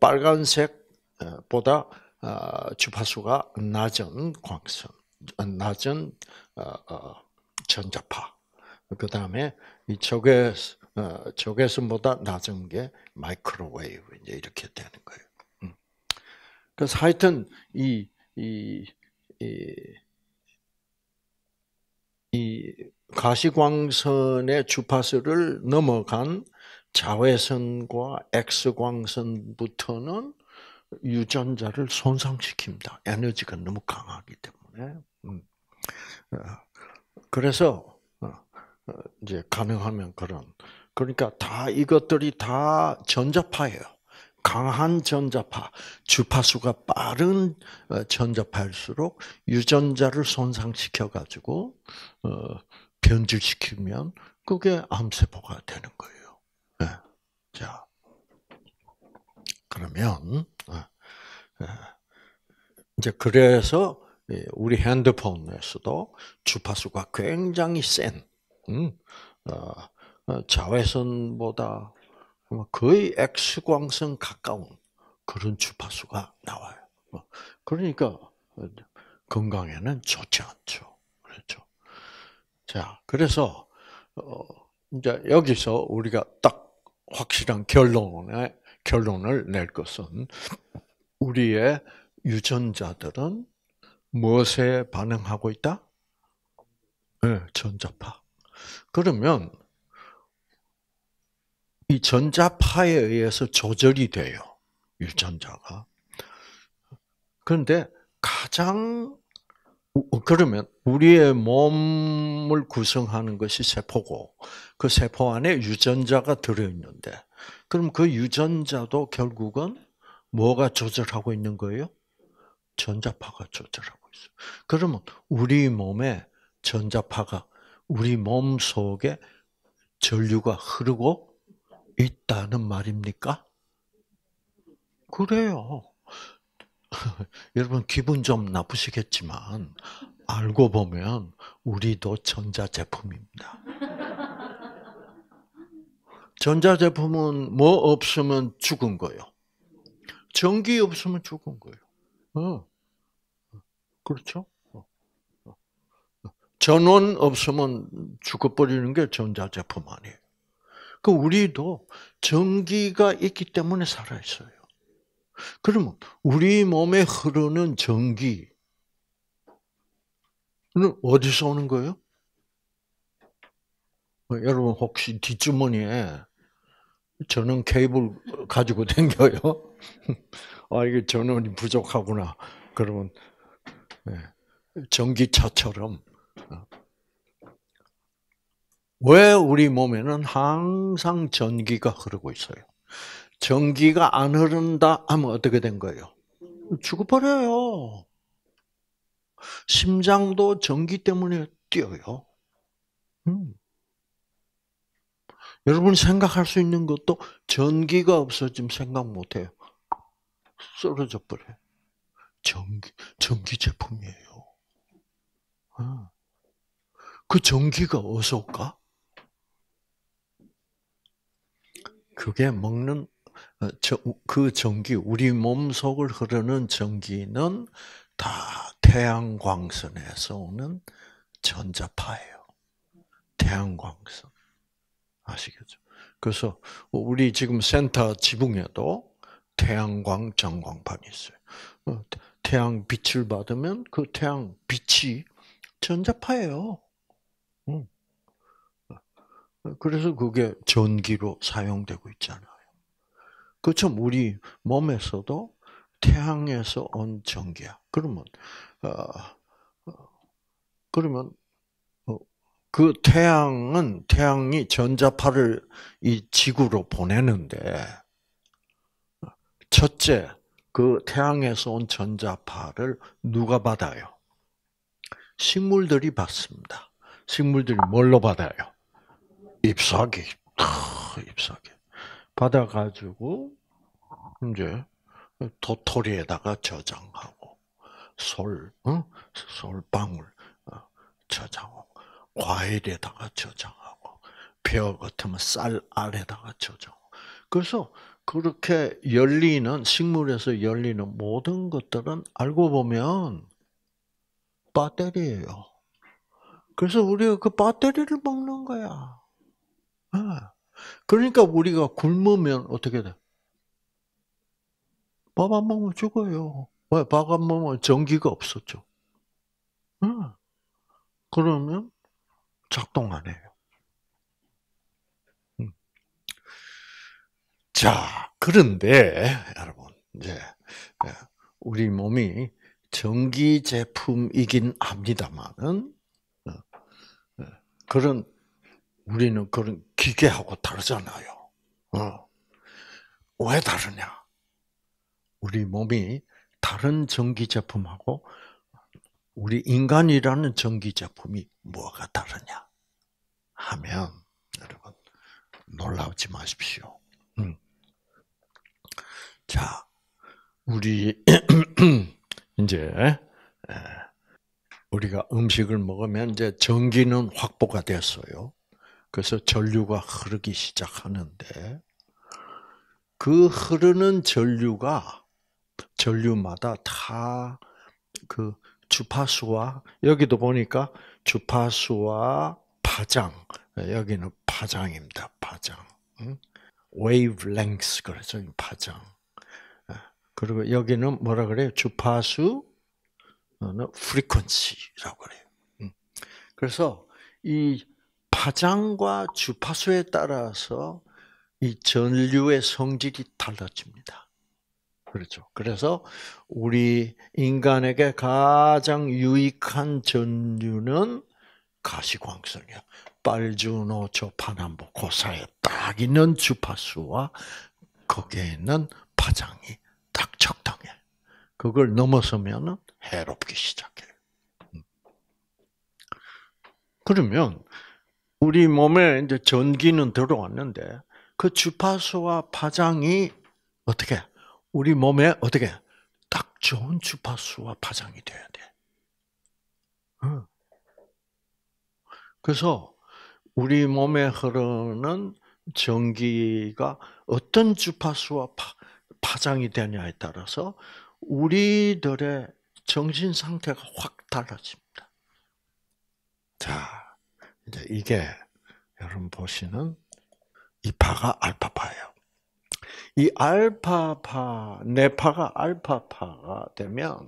빨간색보다 주파수가 낮은 광선, 낮은 전자파. 그 다음에 이 적외 어, 적외선보다 낮은 게 마이크로웨이브 이제 이렇게 되는 거예요. 음. 그래서 하여튼 이 이, 이, 이 가시광선의 주파수를 넘어간 자외선과 X광선부터는 유전자를 손상시킵니다. 에너지가 너무 강하기 때문에. 음. 어, 그래서 어, 어, 이제 가능하면 그런 그러니까 다 이것들이 다 전자파예요. 강한 전자파, 주파수가 빠른 어, 전자파일수록 유전자를 손상시켜 가지고 어, 변질시키면 그게 암세포가 되는 거예요. 네. 자, 그러면 어, 어, 이제 그래서 우리 핸드폰에서도 주파수가 굉장히 센 음, 어, 어, 자외선보다 거의 X광선 가까운 그런 주파수가 나와요. 어, 그러니까 건강에는 좋지 않죠. 그렇죠. 자, 그래서 어, 이제 여기서 우리가 딱 확실한 결론에 결론을 낼 것은 우리의 유전자들은 무엇에 반응하고 있다? 네, 전자파. 그러면 이 전자파에 의해서 조절이 돼요. 유전자가. 그런데 가장 그러면 우리의 몸을 구성하는 것이 세포고 그 세포 안에 유전자가 들어있는데 그럼 그 유전자도 결국은 뭐가 조절하고 있는 거예요? 전자파가 조절하고 있어요. 그러면 우리 몸에 전자파가 우리 몸 속에 전류가 흐르고 있다는 말입니까? 그래요. 여러분 기분 좀 나쁘시겠지만 알고 보면 우리도 전자제품입니다. 전자제품은 뭐 없으면 죽은 거예요. 전기 없으면 죽은 거예요. 어, 그렇죠? 어. 전원 없으면 죽어버리는 게 전자제품 아니에요. 그 우리도 전기가 있기 때문에 살아있어요. 그러면 우리 몸에 흐르는 전기는 어디서 오는 거예요? 여러분 혹시 뒷주머니에 전원 케이블 가지고 다녀요? 아 이게 전원이 부족하구나. 그러면 전기차처럼 왜 우리 몸에는 항상 전기가 흐르고 있어요? 전기가 안 흐른다 하면 어떻게 된 거예요? 죽어버려요. 심장도 전기 때문에 뛰어요. 음. 여러분 생각할 수 있는 것도 전기가 없어지면 생각 못해요. 쓰러져 버려요. 전기, 전기 제품이에요. 그 전기가 어디서 올까? 그게 먹는 그 전기, 우리 몸 속을 흐르는 전기는 다 태양광선에서 오는 전자파예요. 태양광선. 아시겠죠? 그래서 우리 지금 센터 지붕에도 태양광 전광판이 있어요. 어, 태양 빛을 받으면 그 태양 빛이 전자파예요. 그래서 그게 전기로 사용되고 있잖아요. 그처럼 우리 몸에서도 태양에서 온 전기야. 그러면 어, 그러면 그 태양은 태양이 전자파를 이 지구로 보내는데 첫째 그 태양에서 온 전자파를 누가 받아요? 식물들이 받습니다. 식물들이 뭘로 받아요? 잎사귀. 잎사귀. 받아가지고 이제 도토리에다가 저장하고 솔, 어? 솔방울 어, 저장하고 과일에다가 저장하고 벼 같으면 쌀 알에다가 저장하고 그래서 그렇게 열리는 식물에서 열리는 모든 것들은 알고 보면 배터리예요. 그래서 우리가 그 배터리를 먹는 거야. 그러니까 우리가 굶으면 어떻게 돼? 밥 안 먹으면 죽어요. 왜? 밥 안 먹으면 전기가 없었죠. 응. 그러면 작동 안 해요. 음. 자, 그런데 여러분 이제 우리 몸이 전기 제품이긴 합니다만은 그런 우리는 그런 기계하고 다르잖아요. 어. 왜 다르냐? 우리 몸이 다른 전기 제품하고 우리 인간이라는 전기 제품이 뭐가 다르냐 하면 여러분 놀라지 마십시오. 음. 자, 우리 이제 우리가 음식을 먹으면 이제 전기는 확보가 됐어요. 그래서 전류가 흐르기 시작하는데 그 흐르는 전류가 전류마다 다 그 주파수와 여기도 보니까 주파수와 파장 여기는 파장입니다. 파장. wavelength 그래서 파장. 그리고 여기는 뭐라 그래요? 주파수 frequency라고 그래요. 그래서 이 파장과 주파수에 따라서 이 전류의 성질이 달라집니다. 그렇죠. 그래서 우리 인간에게 가장 유익한 전류는 가시광선이야. 빨주노초 파남보 그 사이에 딱 있는 주파수와 거기에 있는 파장이 딱 적당해. 그걸 넘어서면 해롭기 시작해요. 그러면 우리 몸에 이제 전기는 들어왔는데 그 주파수와 파장이 어떻게 우리 몸에 어떻게 딱 좋은 주파수와 파장이 돼야 돼. 그래서 우리 몸에 흐르는 전기가 어떤 주파수와 파, 파장이 되냐에 따라서 우리들의 정신 상태가 확 달라집니다. 자, 이제 이게 여러분 보시는 이 파가 알파파예요. 이 알파파, 뇌파가 알파파가 되면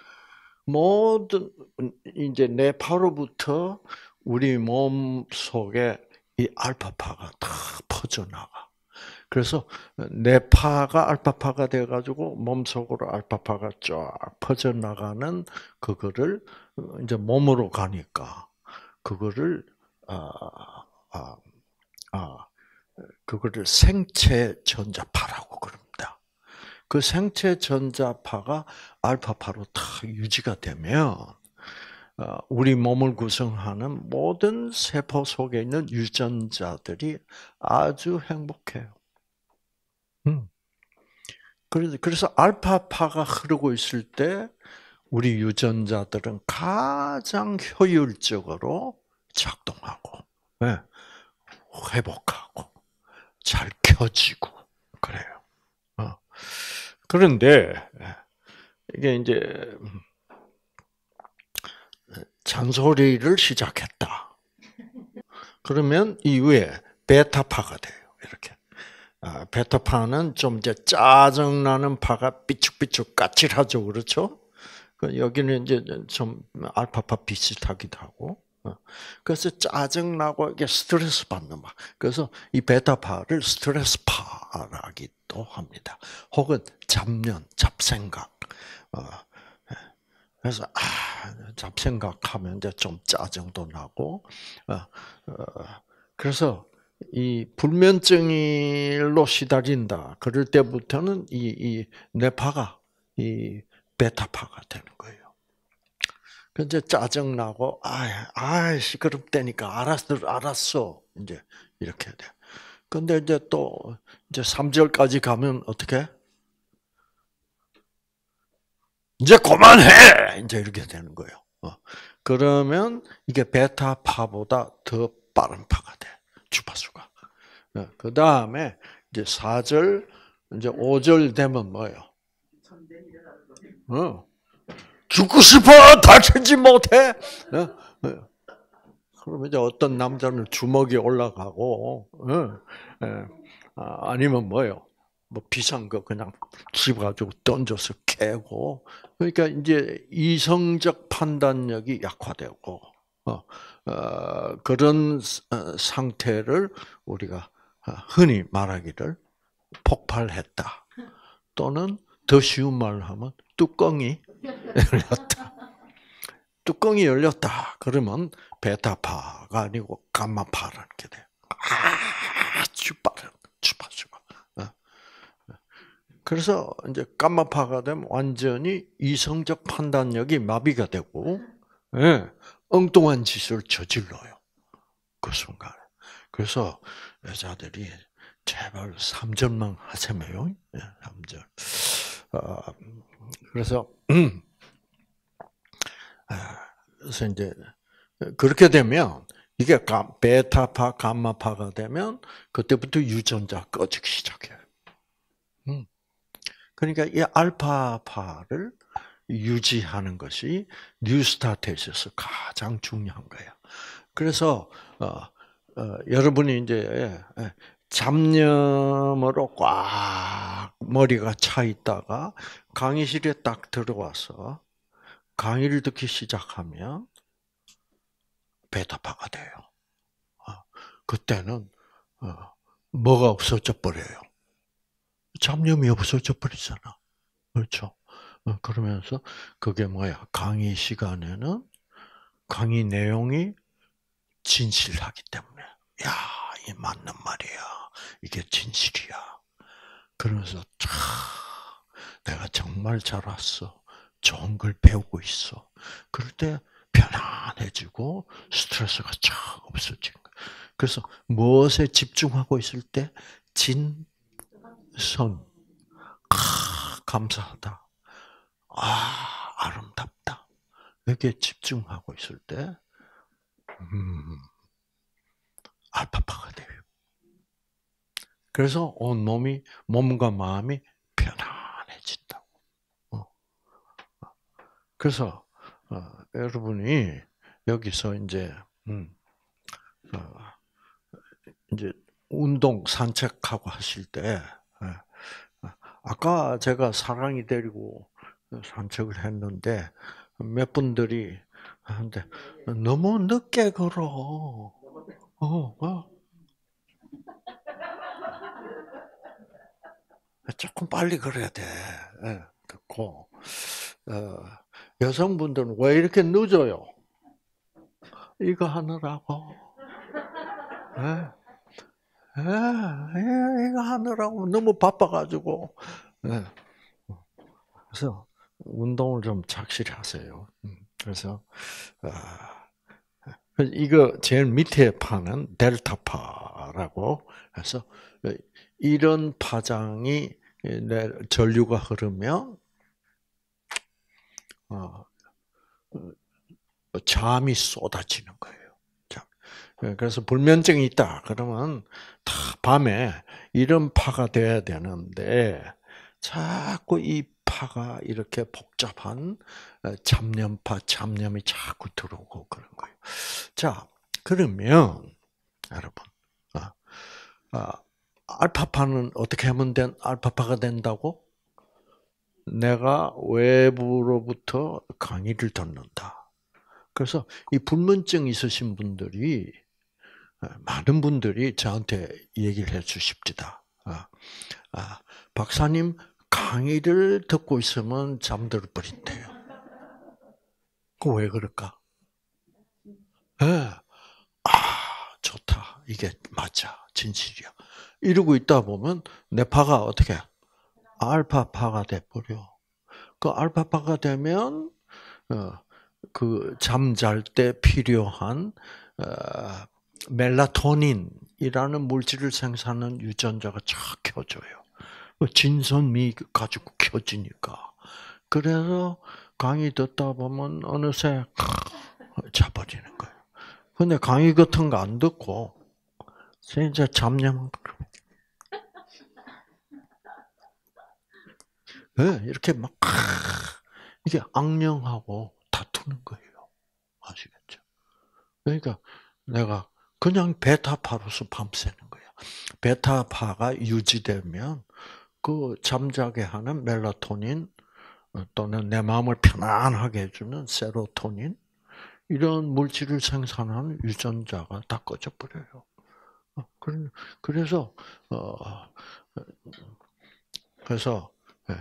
모든 이제 뇌파로부터 우리 몸 속에 이 알파파가 다 퍼져나가. 그래서 뇌파가 알파파가 돼가지고 몸 속으로 알파파가 쫙 퍼져나가는 그거를 이제 몸으로 가니까 그거를 아, 아, 아, 그거를 생체 전자파라고 그럽니다. 그 생체 전자파가 알파파로 다 유지가 되면 우리 몸을 구성하는 모든 세포 속에 있는 유전자들이 아주 행복해요. 음. 그래서 그래서 알파파가 흐르고 있을 때 우리 유전자들은 가장 효율적으로 작동하고, 네. 회복하고 잘 켜지고 그래요. 어. 그런데 이게 이제 잔소리를 시작했다. 그러면 이후에 베타파가 돼요. 이렇게. 아, 베타파는 좀 이제 짜증나는 파가 삐죽삐죽 까칠하죠, 그렇죠? 여기는 이제 좀 알파파 비슷하기도 하고. 그래서 짜증나고 이게 스트레스 받는 막. 그래서 이 베타파를 스트레스파라기도 합니다. 혹은 잡념, 잡생각. 그래서 아, 잡생각하면 이제 좀 짜증도 나고. 그래서 이 불면증일로 시달린다. 그럴 때부터는 이, 이 뇌파가 이 베타파가 되는 거예요. 이제 짜증 나고 아, 아 시끄럽다니까 알았어, 알았어. 이제 이렇게 돼. 근데 이제 또 이제 삼 절까지 가면 어떻게? 이제 그만해. 이제 이렇게 되는 거예요. 어. 그러면 이게 베타파보다 더 빠른 파가 돼. 주파수가. 어. 그 다음에 이제 사 절, 이제 오 절 되면 뭐예요? 어. 죽고 싶어! 다치지 못해! 그러면 이제 어떤 남자는 주먹이 올라가고, 아니면 뭐요? 뭐 비싼 거 그냥 집어가지고 던져서 깨고, 그러니까 이제 이성적 판단력이 약화되고, 어, 어, 그런 상태를 우리가 흔히 말하기를 폭발했다. 또는 더 쉬운 말로 하면 뚜껑이 열렸다. 뚜껑이 열렸다. 그러면 베타파가 아니고 감마파라는 게 돼요. 아주 빠른 주파수가. 그래서 이제 감마파가 되면 완전히 이성적 판단력이 마비가 되고, 예, 엉뚱한 짓을 저질러요. 그 순간에. 그래서 여자들이 제발 삼 절만 하세요. 예, 삼 절. 어, 그래서, 음, 그래서 이제, 그렇게 되면, 이게 베타파, 감마파가 되면, 그때부터 유전자 꺼지기 시작해요. 음. 그러니까 이 알파파를 유지하는 것이 뉴스타트에 있어서 가장 중요한 거예요. 그래서, 어, 어, 여러분이 이제, 잡념으로 꽉 머리가 차 있다가 강의실에 딱 들어와서 강의를 듣기 시작하면 베타파가 돼요. 그때는 뭐가 없어져 버려요. 잡념이 없어져 버리잖아. 그렇죠? 그러면서 그게 뭐야? 강의 시간에는 강의 내용이 진실하기 때문에, 야, 이 맞는 말이야. 이게 진실이야. 그러면서 참 내가 정말 잘 왔어. 좋은 걸 배우고 있어. 그럴 때 편안해지고 스트레스가 쫙 없어진 거야. 그래서 무엇에 집중하고 있을 때 진선, 아, 감사하다. 아, 아름답다. 여기에 집중하고 있을 때, 음, 알파파가 돼요. 그래서 온 몸이, 몸과 마음이 편안해진다고. 어. 그래서, 어, 여러분이 여기서 이제, 음, 어, 이제 운동, 산책하고 하실 때, 예, 아까 제가 사랑이 데리고 산책을 했는데, 몇 분들이, 한데 너무 늦게 걸어. 어, 어. 조금 빨리 걸어야 돼. 예, 듣고. 어, 여성분들은 왜 이렇게 늦어요? 이거 하느라고. 예, 예, 이거 하느라고 너무 바빠가지고. 예. 그래서 운동을 좀 착실히 하세요. 음, 그래서 아, 이거 제일 밑에 파는 델타파라고 해서 이런 파장이 전류가 흐르면 어, 잠이 쏟아지는 거예요. 그래서 불면증이 있다 그러면 다 밤에 이런 파가 돼야 되는데 자꾸 이 파가 이렇게 복잡한 잡념파, 잡념이 자꾸 들어오고 그런 거예요. 자, 그러면 여러분, 아, 아, 알파파는 어떻게 하면 된 알파파가 된다고? 내가 외부로부터 강의를 듣는다. 그래서 이 불면증 있으신 분들이 많은 분들이 저한테 얘기를 해주십니다. 아, 아, 박사님 강의를 듣고 있으면 잠들어 버린대요. 그 왜 그럴까? 예. 네. 아, 좋다. 이게 맞아. 진실이야. 이러고 있다 보면 내 파가 어떻게 알파파가 돼 버려. 그 알파파가 되면 어, 그 잠잘 때 필요한 어, 멜라토닌이라는 물질을 생산하는 유전자가 쫙 켜져요. 그 진선미 가지고 켜지니까. 그래서 강의 듣다 보면 어느새 자버리는 거예요. 근데 강의 같은 거 안 듣고 진짜 잡념 네, 이렇게 막 이게 악령하고 다투는 거예요. 아시겠죠? 그러니까 내가 그냥 베타파로서 밤새는 거야. 베타파가 유지되면 그 잠자게 하는 멜라토닌 또는 내 마음을 편안하게 해주는 세로토닌 이런 물질을 생산하는 유전자가 다 꺼져 버려요. 그래서 어 그래서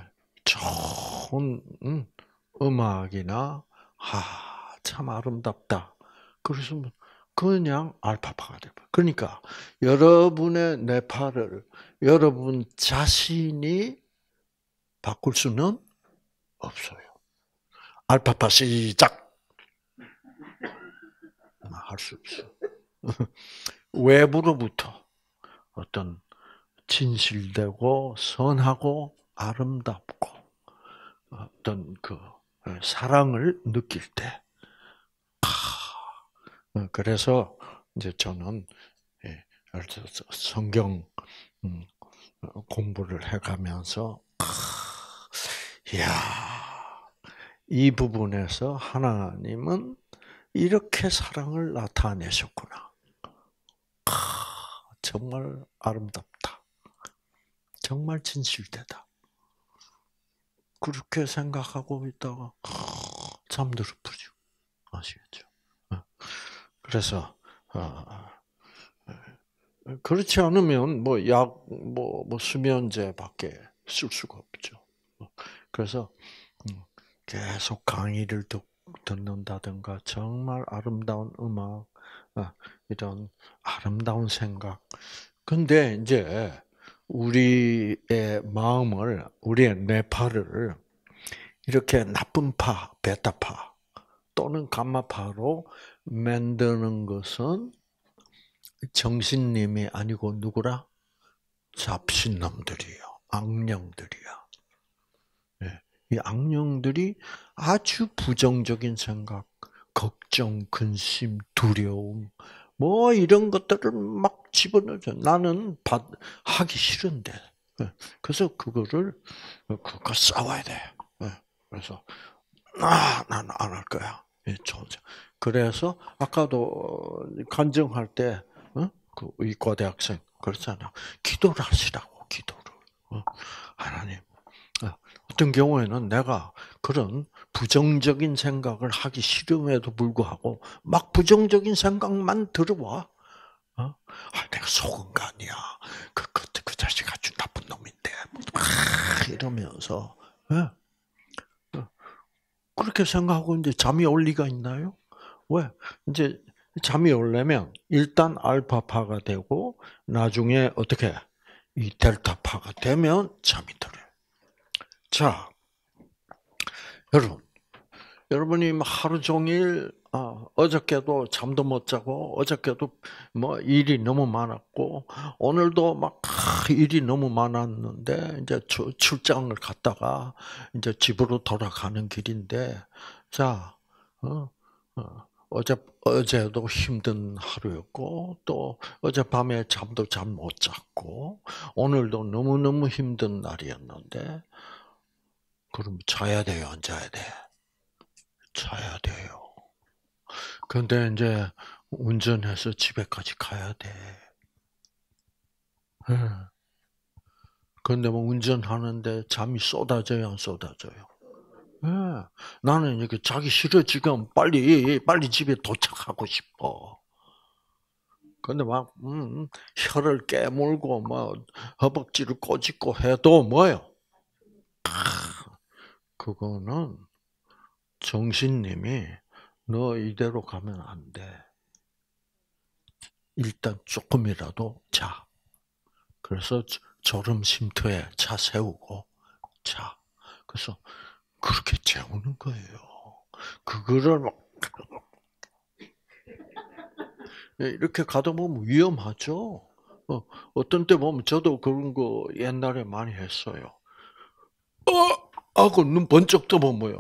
좋은 음악이나 아, 참 아름답다. 그래서 그냥 알파파가 돼요. 그러니까 여러분의 뇌파를 여러분 자신이 바꿀 수는 없어요. 알파파 시작. 할 수 없어. 외부로부터 어떤 진실되고 선하고 아름답고 어떤 그 사랑을 느낄 때, 그래서 이제 저는 성경 공부를 해가면서 이야, 이 부분에서 하나님은 이렇게 사랑을 나타내셨구나. 정말 아름답다. 정말 진실되다. 그렇게 생각하고 있다가 잠들어 버리죠. 아시겠죠? 그래서 그렇지 않으면 뭐 약, 뭐, 뭐 수면제밖에 쓸 수가 없죠. 그래서 계속 강의를 듣는다든가 정말 아름다운 음악, 이런 아름다운 생각. 근데 이제 우리의 마음을, 우리의 뇌파를 이렇게 나쁜 파, 베타파 또는 감마파로 만드는 것은 정신님이 아니고 누구라? 잡신놈들이요. 악령들이야. 네. 이 악령들이 아주 부정적인 생각, 걱정, 근심, 두려움, 뭐 이런 것들을 막 집어넣어줘. 나는 받, 하기 싫은데. 그래서 그거를, 그거 싸워야 돼. 그래서, 아, 나는 안 할 거야. 그래서 아까도 간증할 때, 그 의과대학생 그렇잖아. 기도를 하시라고 기도를. 하나님. 어떤 경우에는 내가 그런 부정적인 생각을 하기 싫음에도 불구하고 막 부정적인 생각만 들어와. 어? 아, 내가 속은 거 아니야. 그, 그, 그 자식 아주 나쁜 놈인데. 막 이러면서. 네. 그렇게 생각하고 이제 잠이 올 리가 있나요? 왜? 이제 잠이 오려면 일단 알파파가 되고 나중에 어떻게 이 델타파가 되면 잠이 들어요. 자, 여러분, 여러분이 하루 종일 아, 어저께도 잠도 못 자고 어저께도 뭐 일이 너무 많았고 오늘도 막 일이 너무 많았는데 이제 출장을 갔다가 이제 집으로 돌아가는 길인데 자, 어, 어. 어제, 어제도 힘든 하루였고, 또 어젯밤에 잠도 잘 못 잤고, 오늘도 너무너무 힘든 날이었는데, 그럼 자야 돼요, 안 자야 돼? 자야 돼요. 근데 이제 운전해서 집에까지 가야 돼. 근데 뭐 운전하는데 잠이 쏟아져요, 안 쏟아져요? 네. 나는 이렇게 자기 싫어 지금 빨리 빨리 집에 도착하고 싶어. 근데 막 음, 혀를 깨물고 뭐 허벅지를 꼬집고 해도 뭐요? 그거는 정신님이 너 이대로 가면 안 돼. 일단 조금이라도 자. 그래서 졸음 쉼터에 차 세우고 자. 그래서 그렇게 재우는 거예요. 그거를 막 이렇게 가다 보면 위험하죠. 어, 어떤 때 보면 저도 그런 거 옛날에 많이 했어요. 어! 하고 눈 번쩍 떠보면 뭐요?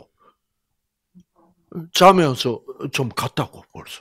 자면서 좀 갔다고 벌써.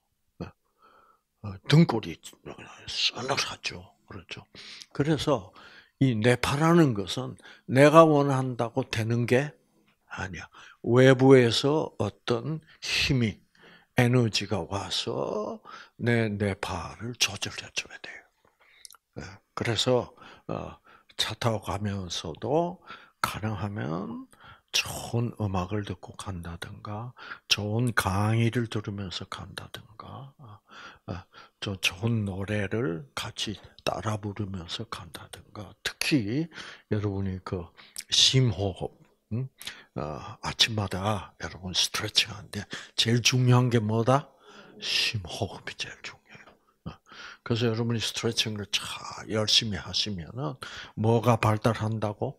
등골이 서늘하죠. 그렇죠. 그래서 이 뇌파라는 것은 내가 원한다고 되는 게 아니야. 외부에서 어떤 힘이 에너지가 와서 내 뇌파를 조절해 줘야 돼요. 그래서 차 타고 가면서도 가능하면 좋은 음악을 듣고 간다든가, 좋은 강의를 들으면서 간다든가, 저 좋은 노래를 같이 따라 부르면서 간다든가, 특히 여러분이 그 심호흡, 음? 어, 아침마다 여러분 스트레칭 하는데 제일 중요한 게 뭐다? 심호흡이 제일 중요해요. 어, 그래서 여러분이 스트레칭을 잘 열심히 하시면은 뭐가 발달한다고?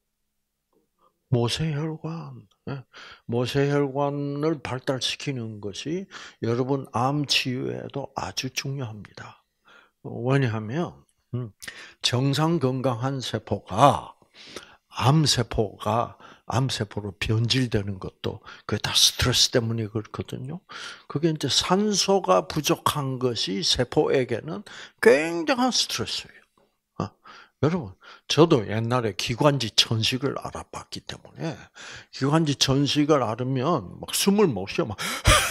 모세혈관. 예. 모세혈관을 발달시키는 것이 여러분 암 치유에도 아주 중요합니다. 왜냐하면 음, 정상 건강한 세포가 암세포가 암세포로 변질되는 것도 그게 다 스트레스 때문에 그렇거든요. 그게 이제 산소가 부족한 것이 세포에게는 굉장한 스트레스예요. 어, 여러분, 저도 옛날에 기관지 천식을 알아봤기 때문에 기관지 천식을 알으면 막 숨을 못 쉬어 막,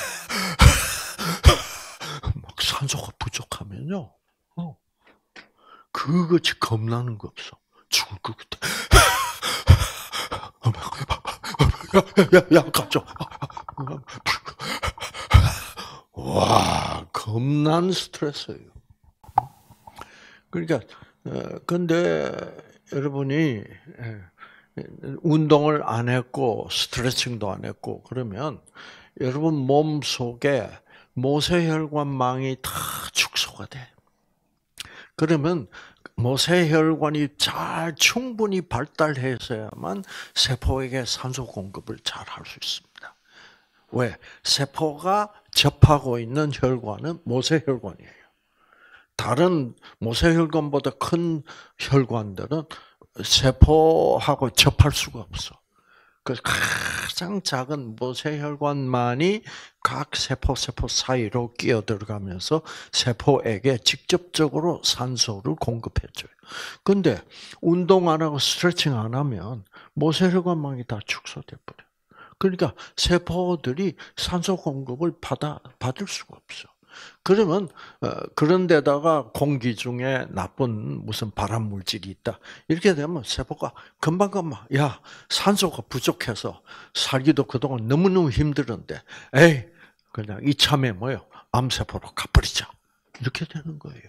막 산소가 부족하면요. 어, 그것이 겁나는 거 없어. 죽을 것 같아. 야, 야, 야, 깜짝. 와, 겁난 스트레스예요. 그러니까, 어, 근데 여러분이 예, 운동을 안 했고 스트레칭도 안 했고 그러면 여러분 몸 속에 모세혈관망이 다 축소가 돼. 그러면 모세혈관이 잘 충분히 발달해서야만 세포에게 산소 공급을 잘 할 수 있습니다. 왜? 세포가 접하고 있는 혈관은 모세혈관이에요. 다른 모세혈관보다 큰 혈관들은 세포하고 접할 수가 없어. 그 가장 작은 모세혈관만이 각 세포 세포 사이로 끼어 들어가면서 세포에게 직접적으로 산소를 공급해 줘요. 근데 운동 안 하고 스트레칭 안 하면 모세혈관망이 다 축소돼 버려. 그러니까 세포들이 산소 공급을 받아 받을 수가 없어. 그러면 어, 그런 데다가 공기 중에 나쁜 무슨 발암 물질이 있다. 이렇게 되면 세포가 금방금방 야 산소가 부족해서 살기도 그동안 너무너무 힘들었는데 에이 그냥 이참에 뭐요 암세포로 가버리자 이렇게 되는 거예요.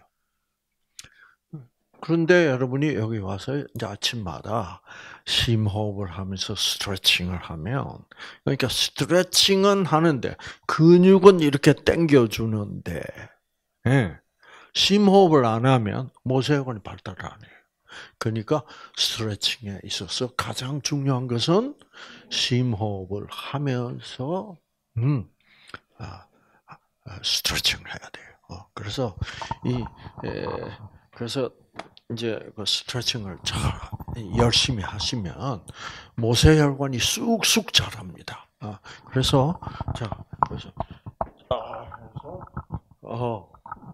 그런데 여러분이 여기 와서 이제 아침마다 심호흡을 하면서 스트레칭을 하면, 그러니까 스트레칭은 하는데 근육은 이렇게 당겨 주는데, 예, 심호흡을 안 하면 모세혈관이 발달을 안 해요. 그러니까 스트레칭에 있어서 가장 중요한 것은 심호흡을 하면서 음, 아, 아, 스트레칭을 해야 돼요. 어, 그래서 이 에, 그래서 이제 그 스트레칭을 잘 열심히 하시면 모세혈관이 쑥쑥 자랍니다. 아, 그래서 자, 그래서 아, 그래서 어,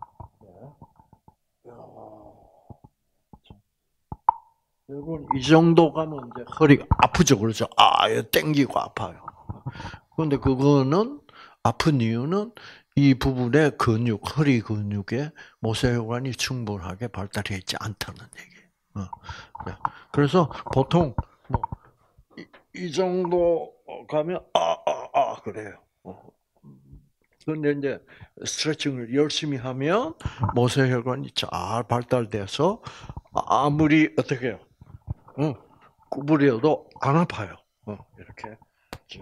여러분 이 정도 가면 이제 허리가 아프죠, 그렇죠? 아, 땡기고 아파요. 그런데 그거는 아픈 이유는 이 부분의 근육, 허리 근육에 모세혈관이 충분하게 발달해 있지 않다는 얘기예요. 어, 그래서 보통 뭐 이 정도 가면 아아아 아, 아, 그래요. 그런데 이제 스트레칭을 열심히 하면 모세혈관이 잘 발달돼서 아무리 어떻게 해요? 어, 구부려도 안 아파요. 어, 이렇게. 자,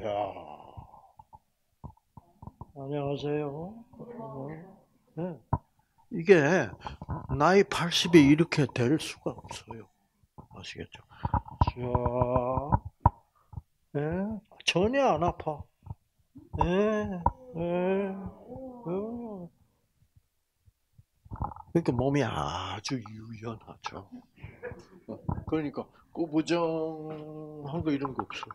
안녕하세요. 네. 이게 나이 팔십에 이렇게 될 수가 없어요. 아시겠죠? 자, 네. 전혀 안 아파. 네. 네. 어. 그러니까 몸이 아주 유연하죠. 그러니까 꾸부정하고 이런 거 없어요.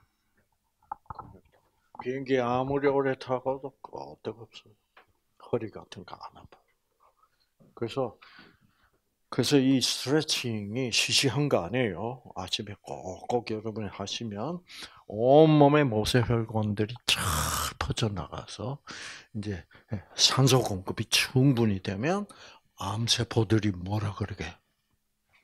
비행기 아무리 오래 타고도 끄떡 없어요. 허리 같은 거 안 아파요. 그래서 그래서 이 스트레칭이 시시한 거 아니에요. 아침에 꼭꼭 여러분이 하시면 온몸의 모세혈관들이 쫙 퍼져나가서 이제 산소 공급이 충분히 되면 암세포들이 뭐라 그러게?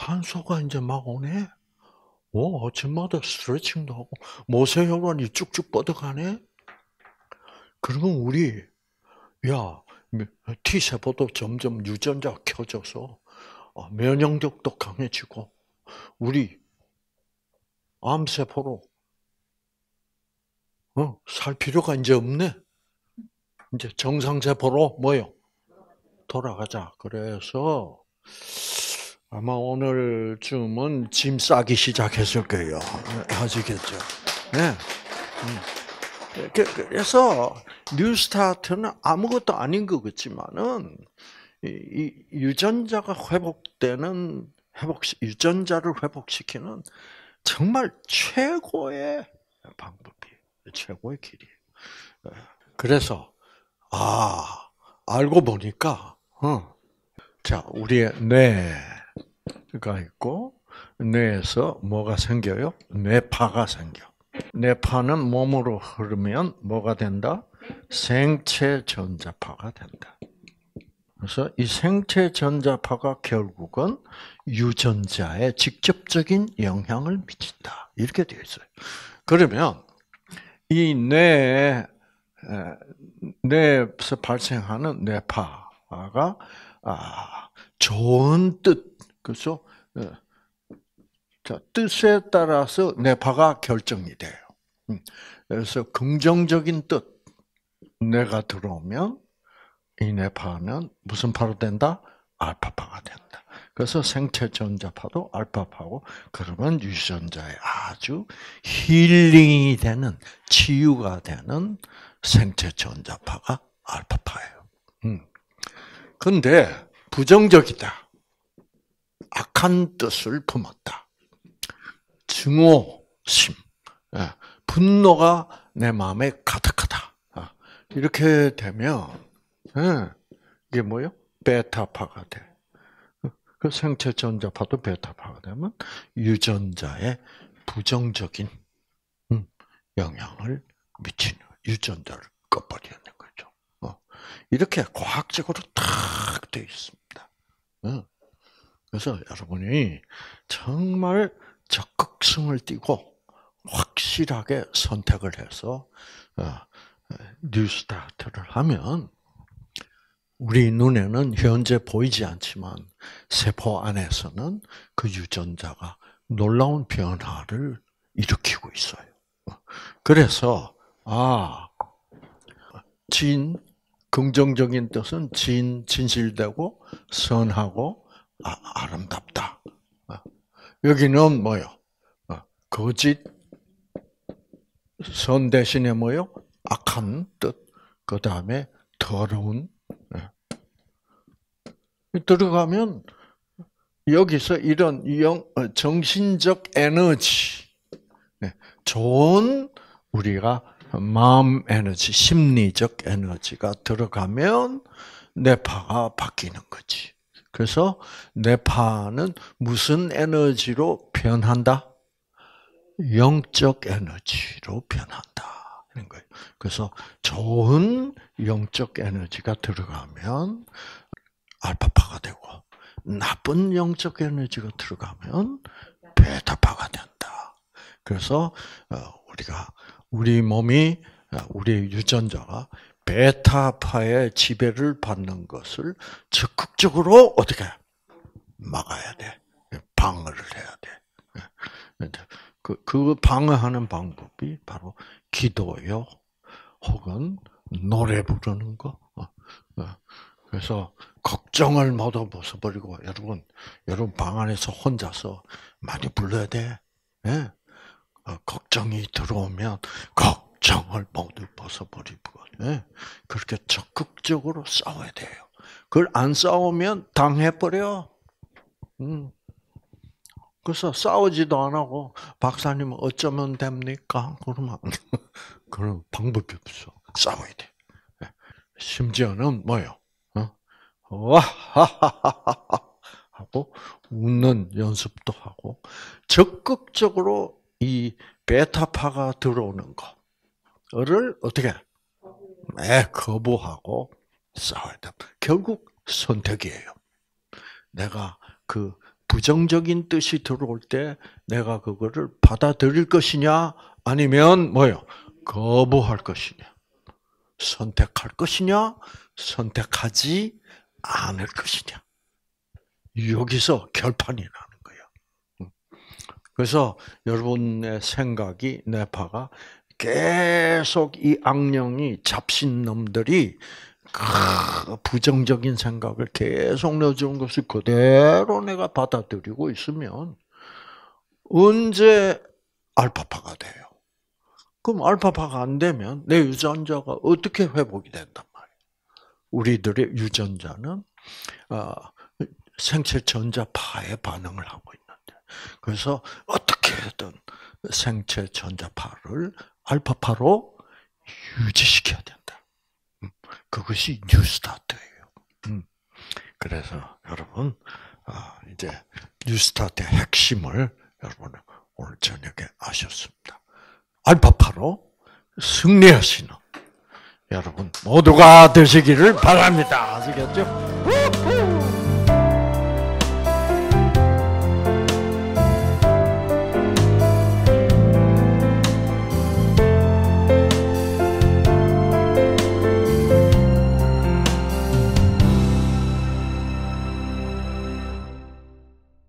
산소가 이제 막 오네. 오, 아침마다 스트레칭도 하고 모세혈관이 쭉쭉 뻗어가네. 그러면 우리 야 T 세포도 점점 유전자 켜져서 면역력도 강해지고 우리 암 세포로 어, 살 필요가 이제 없네. 이제 정상 세포로 뭐요? 돌아가자. 그래서 아마 오늘쯤은 짐 싸기 시작했을 거예요. 아시겠죠? 네. 그래서 뉴스타트는 아무것도 아닌 것 같지만은 이 유전자가 회복되는 회복 유전자를 회복시키는 정말 최고의 방법이 최고의 길이에요. 그래서 아 알고 보니까 어, 자 우리의 뇌가 있고 뇌에서 뭐가 생겨요? 뇌파가 생겨. 뇌파는 몸으로 흐르면 뭐가 된다? 생체 전자파가 된다. 그래서 이 생체 전자파가 결국은 유전자에 직접적인 영향을 미친다. 이렇게 되어 있어요. 그러면 이 뇌, 뇌에서 발생하는 뇌파가 좋은 뜻, 그래서 자, 뜻에 따라서 뇌파가 결정이 돼요. 그래서 긍정적인 뜻, 뇌가 들어오면 이 뇌파는 무슨 파로 된다? 알파파가 된다. 그래서 생체 전자파도 알파파고 그러면 유전자에 아주 힐링이 되는 치유가 되는 생체 전자파가 알파파예요. 음. 근데 부정적이다. 악한 뜻을 품었다. 증오심, 분노가 내 마음에 가득하다. 이렇게 되면 이게 뭐요? 베타파가 돼. 그 생체 전자파도 베타파가 되면 유전자에 부정적인 영향을 미치는 유전자를 꺼버리는 거죠. 이렇게 과학적으로 탁 되어 있습니다. 그래서 여러분이 정말 적극성을 띠고 확실하게 선택을 해서 뉴스타트를 하면 우리 눈에는 현재 보이지 않지만 세포 안에서는 그 유전자가 놀라운 변화를 일으키고 있어요. 그래서 아, 진 긍정적인 뜻은 진 진실되고 선하고 아, 아름답다. 여기는 뭐요? 거짓 선 대신에 뭐요? 악한 뜻. 그 다음에 더러운. 들어가면 여기서 이런 영, 정신적 에너지, 좋은 우리가 마음 에너지, 심리적 에너지가 들어가면 뇌파가 바뀌는 거지. 그래서 뇌파는 무슨 에너지로 변한다? 영적 에너지로 변한다. 이런 거예요. 그래서 좋은 영적 에너지가 들어가면 알파파가 되고 나쁜 영적 에너지가 들어가면 베타파가 된다. 그래서 우리가 우리 몸이 우리 유전자가 베타파의 지배를 받는 것을 적극적으로 어떻게 막아야 돼? 방어를 해야 돼. 그, 그 방어하는 방법이 바로 기도요, 혹은 노래 부르는 거. 그래서 걱정을 모두 벗어버리고 여러분, 여러분 방 안에서 혼자서 많이 불러야 돼. 네? 걱정이 들어오면 걱정을 모두 벗어버리고 네? 그렇게 적극적으로 싸워야 돼요. 그걸 안 싸우면 당해버려. 음. 그래서 싸우지도 안 하고 박사님 어쩌면 됩니까? 그러면 그런 방법이 없어. 싸워야 돼. 심지어는 뭐요? 와하하하하 하고 웃는 연습도 하고 적극적으로 이 베타파가 들어오는 거를 어떻게 네, 거부하고 싸워야 돼. 결국 선택이에요. 내가 그 부정적인 뜻이 들어올 때 내가 그거를 받아들일 것이냐 아니면 뭐요? 거부할 것이냐. 선택할 것이냐 선택하지 않을 것이냐. 여기서 결판이 나는 거예요. 그래서 여러분의 생각이 뇌파가 계속 이 악령이 잡신놈들이 부정적인 생각을 계속 넣어주는 것을 그대로 내가 받아들이고 있으면 언제 알파파가 돼요? 그럼 알파파가 안 되면 내 유전자가 어떻게 회복이 된단 말이에요? 우리들의 유전자는 생체 전자파에 반응을 하고 있는데, 그래서 어떻게든 생체 전자파를 알파파로 유지시켜야 된다. 그것이 뉴스타트예요. 그래서 여러분 이제 뉴스타트의 핵심을 여러분 오늘 저녁에 아셨습니다. 알파파로 승리하시는 여러분 모두가 되시기를 바랍니다. 아시겠죠?